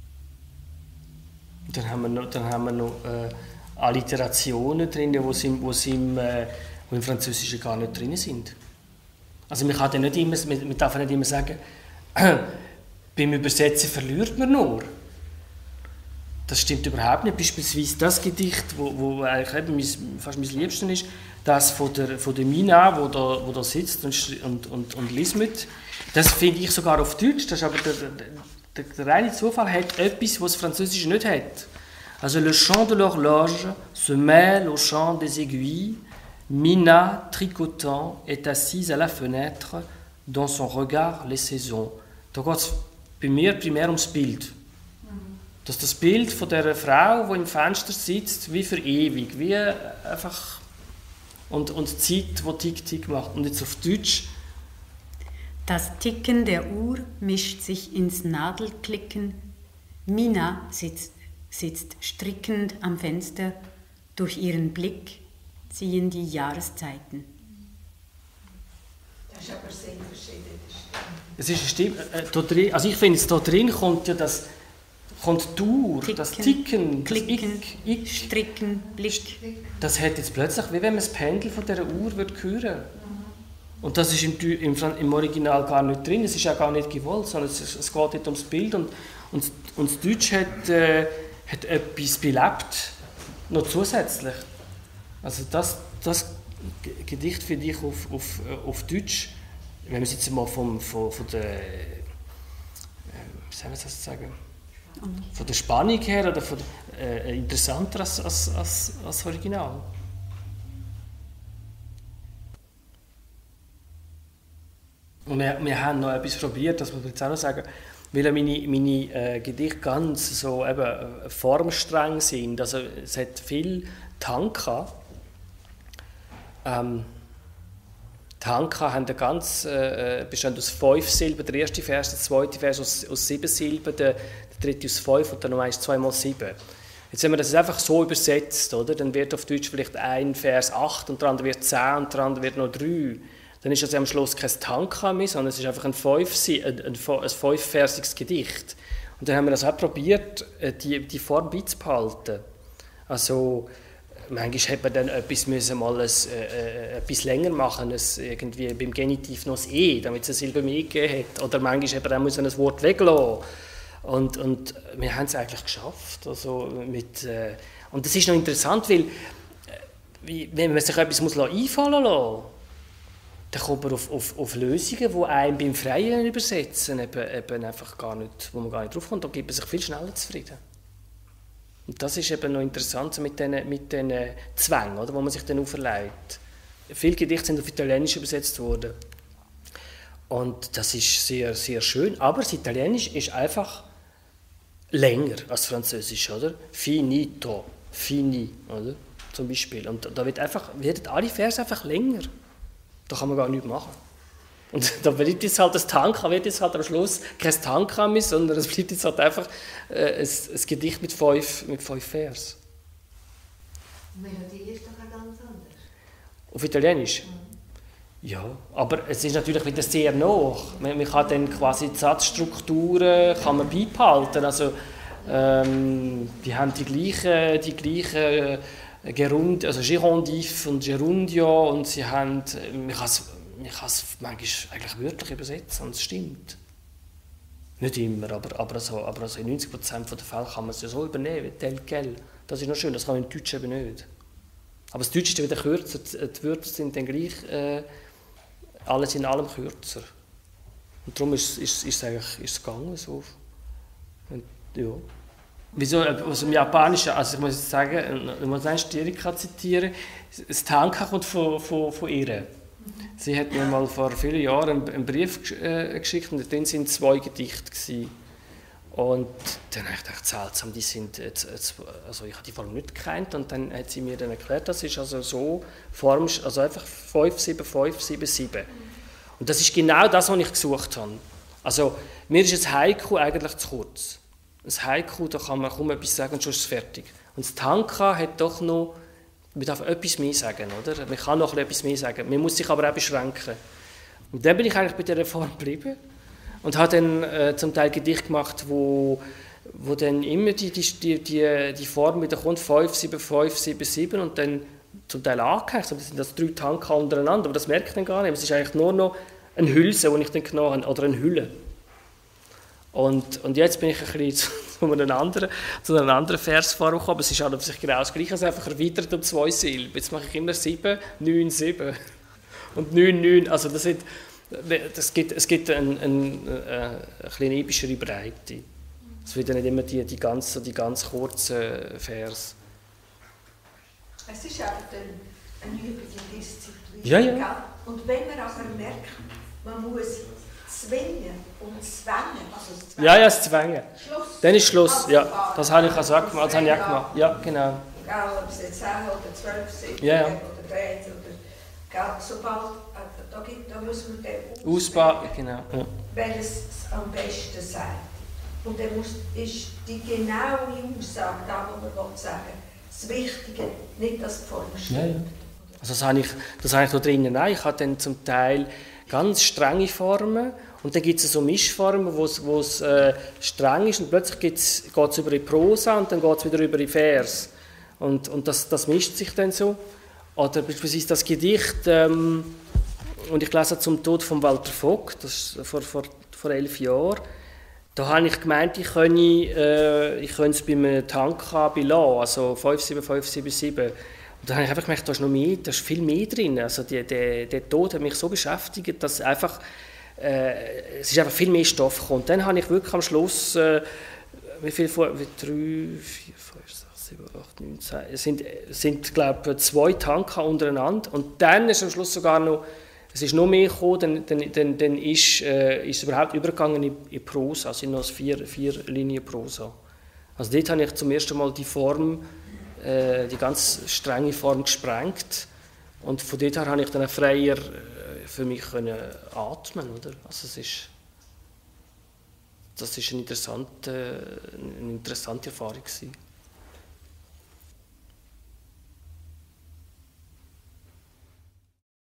Dann haben wir noch, dann haben wir noch äh, Alliterationen drin, die im, im, äh, im Französischen gar nicht drin sind. Also man, kann nicht immer, man darf nicht immer sagen, beim Übersetzen verliert man nur. Das stimmt überhaupt nicht. Beispielsweise das Gedicht, wo, wo eigentlich eben mein, fast mein Liebstes ist, das von der, von der Mina, wo da, wo da sitzt und, und, und, und liest mit. Das finde ich sogar auf Deutsch, das ist aber der, der, der reine Zufall, hat etwas, was das Französische nicht hat. Also le chant de l'horloge se mêle au chant des aiguilles. Mina, tricotant, est assise à la fenêtre, dans son regard les saisons. Da geht es bei mir primär ums Bild. dass das Bild von dieser Frau, die im Fenster sitzt, wie für ewig, wie einfach und, und die Zeit, die Tick-Tick macht. Und jetzt auf Deutsch.
Das Ticken der Uhr mischt sich ins Nadelklicken. Mina sitzt, sitzt strickend am Fenster. Durch ihren Blick ziehen die Jahreszeiten.
Das ist aber sehr verschieden.
Es ist eine Stimme, äh, da drin, also ich finde, da drin kommt ja das, kommt die Uhr,
Ticken,
das Ticken,
Klicken,
das Ich, Ich.
Stricken, Blick.
Das hat jetzt plötzlich, wie wenn man das Pendel von dieser Uhr würde hören. Und das ist im, im, im Original gar nicht drin, es ist ja gar nicht gewollt, sondern es, es geht nicht ums Bild. Und, und, und das Deutsche hat, äh, hat etwas belebt, noch zusätzlich. Also das, das Gedicht finde ich auf, auf, auf Deutsch, wenn wir es jetzt mal vom, von, von der, äh, wie soll man das sagen, von der Spannung her oder von der, äh, interessanter als, als, als, als Original. Und wir, wir haben noch etwas probiert, das muss ich jetzt auch noch sagen, weil meine, meine äh, Gedichte ganz so eben, äh, formstreng sind. Also es hat viel Tanka. Ähm, Tanka haben ganz, äh, bestehen aus fünf Silben, der erste Vers, der zweite Vers aus, aus sieben Silben, der, der dritte aus fünf und dann noch eins zweimal sieben. Jetzt, wenn man das einfach so übersetzt, oder, dann wird auf Deutsch vielleicht ein Vers acht und der andere wird zehn und der andere wird noch drei. Dann ist das am Schluss kein Tanka mehr, sondern es ist einfach ein, fünf, ein, ein, ein fünfversiges Gedicht. Und dann haben wir das auch probiert, die, die Form beizubehalten. Also, manchmal hat man dann etwas, müssen mal ein, äh, etwas länger machen, ein, irgendwie beim Genitiv noch das E, damit es eine Silbe mehr gegeben hat. Oder manchmal hat man auch ein Wort weglassen. Und, und wir haben es eigentlich geschafft. Also mit, äh, und das ist noch interessant, weil äh, wenn man sich etwas muss einfallen lassen, dann kommt man auf, auf, auf Lösungen, die einem beim Freien übersetzen, eben, eben einfach gar nicht, wo man gar nicht drauf kommt. Da gibt man sich viel schneller zufrieden. Und das ist eben noch interessant mit diesen mit den Zwängen, oder, wo man sich dann auferlegt. Viele Gedichte sind auf Italienisch übersetzt worden. Und das ist sehr, sehr schön. Aber das Italienisch ist einfach länger als Französisch, oder? Finito, fini, oder? Zum Beispiel. Und da wird einfach, werden alle Verse einfach länger. Da kann man gar nichts machen. Und da bleibt jetzt halt das Tanka, wird jetzt halt am Schluss kein Tanka mehr, sondern es bleibt jetzt halt einfach äh, ein, ein Gedicht mit fünf, mit fünf Vers.
Die Melodie ist doch auch ganz anders.
Auf Italienisch? Mhm. Ja, aber es ist natürlich wieder sehr nah. Man, man kann dann quasi die Satzstrukturen kann man beibehalten. Also, ähm, die haben die gleichen, die gleichen Gerund, also Gerundif und Gerundio und sie haben, man kann es, man kann es manchmal eigentlich wörtlich übersetzen und es stimmt. Nicht immer, aber, aber, so, aber so in neunzig Prozent der Fälle kann man es ja so übernehmen, tel quel. Das ist noch schön, das kann man im Deutschen eben nicht. Aber das Deutsche ist wieder kürzer, die Wörter sind dann gleich, äh, alles in allem kürzer. Und darum ist, ist, ist es eigentlich ist es gegangen so. Und, ja. Wieso, also im Japanischen, also ich muss jetzt sagen, ich muss einen Styrika zitieren, das Tanka kommt von, von, von ihr. Sie hat mir mal vor vielen Jahren einen Brief äh, geschickt und drin waren zwei Gedichte gewesen. Und dann habe ich gedacht, seltsam, die sind jetzt, jetzt, also ich habe die Form nicht gekannt und dann hat sie mir dann erklärt, das ist also so Form, also einfach fünf sieben fünf sieben sieben. Und das ist genau das, was ich gesucht habe. Also mir ist das Haiku eigentlich zu kurz. Das Haiku, da kann man kaum etwas sagen und schon ist es fertig. Und das Tanka hat doch noch, man darf etwas mehr sagen, oder? Man kann noch etwas mehr sagen, man muss sich aber auch beschränken. Und dann bin ich eigentlich bei dieser Form geblieben und habe dann äh, zum Teil Gedichte gemacht, wo, wo dann immer die, die, die, die Form wieder kommt, fünf sieben fünf sieben sieben und dann zum Teil angehängt, das sind das drei Tanka untereinander, aber das merke ich dann gar nicht. Es ist eigentlich nur noch eine Hülse, die ich dann genommen habe, oder eine Hülle. Und, und jetzt bin ich ein bisschen zu einem anderen, zu einer anderen Versform gekommen, aber es ist halt auf sich genau das Gleiche, also einfach erweitert um zwei Silben. Jetzt mache ich immer sieben, neun, sieben und neun, neun, also das, sind, das gibt, es gibt eine, eine, eine kleine epischere Breite. Es wird ja nicht immer die, die, ganz, die ganz kurzen Vers.
Es ist einfach eine übliche Disziplin.
Ja, ja.
Und wenn man aber merkt, man muss zwingen und zwängen, also zwängen.
Ja, ja, das Zwängen.
Schluss.
Dann ist Schluss, ja. Das habe ich also auch gemacht. Das habe ich auch gemacht. Ja, genau.
Egal, ob es jetzt zehn oder zwölf sind,
ja, ja.
oder dreizehn, oder gell, sobald, äh, da, gibt, da muss man den
ausbauen, genau. Ja.
Welches am besten sagt. Und dann muss, ist die genaue Aussage, da wo man sagen will, das Wichtige, nicht das die Form stimmt.
Ja, ja. Also das habe ich, das habe ich da drinnen auch. Ich habe dann zum Teil ganz strenge Formen und dann gibt es so Mischformen, wo es, wo es äh, streng ist und plötzlich geht es über die Prosa und dann geht es wieder über die Vers. Und, und das, das mischt sich dann so. Oder beispielsweise das Gedicht, ähm, und ich lese zum Tod von Walter Vogt, das ist vor, vor, vor elf Jahren. Da habe ich gemeint, ich könnte, äh, ich könnte es bei einem Tanka belassen, also fünf sieben fünf sieben sieben. Und da habe ich einfach gemerkt, da ist noch mehr, da ist viel mehr drin. Also die, die, der Tod hat mich so beschäftigt, dass einfach, äh, es ist einfach viel mehr Stoff gekommen. Und dann habe ich wirklich am Schluss, äh, wie viel vor, wie drei, vier, fünf, sechs, sieben, acht, neun, zehn, es sind, sind glaube ich, zwei Tanka untereinander. Und dann ist am Schluss sogar noch, es ist noch mehr gekommen, dann, dann, dann, dann ist, äh, ist es überhaupt übergegangen in, in Prosa, also in vier, vier Linien Prosa. Also dort habe ich zum ersten Mal die Form, äh, die ganz strenge Form gesprengt und von dort her habe ich dann freier äh, für mich können atmen, oder? Also es ist, das ist eine interessante, eine interessante Erfahrung gewesen.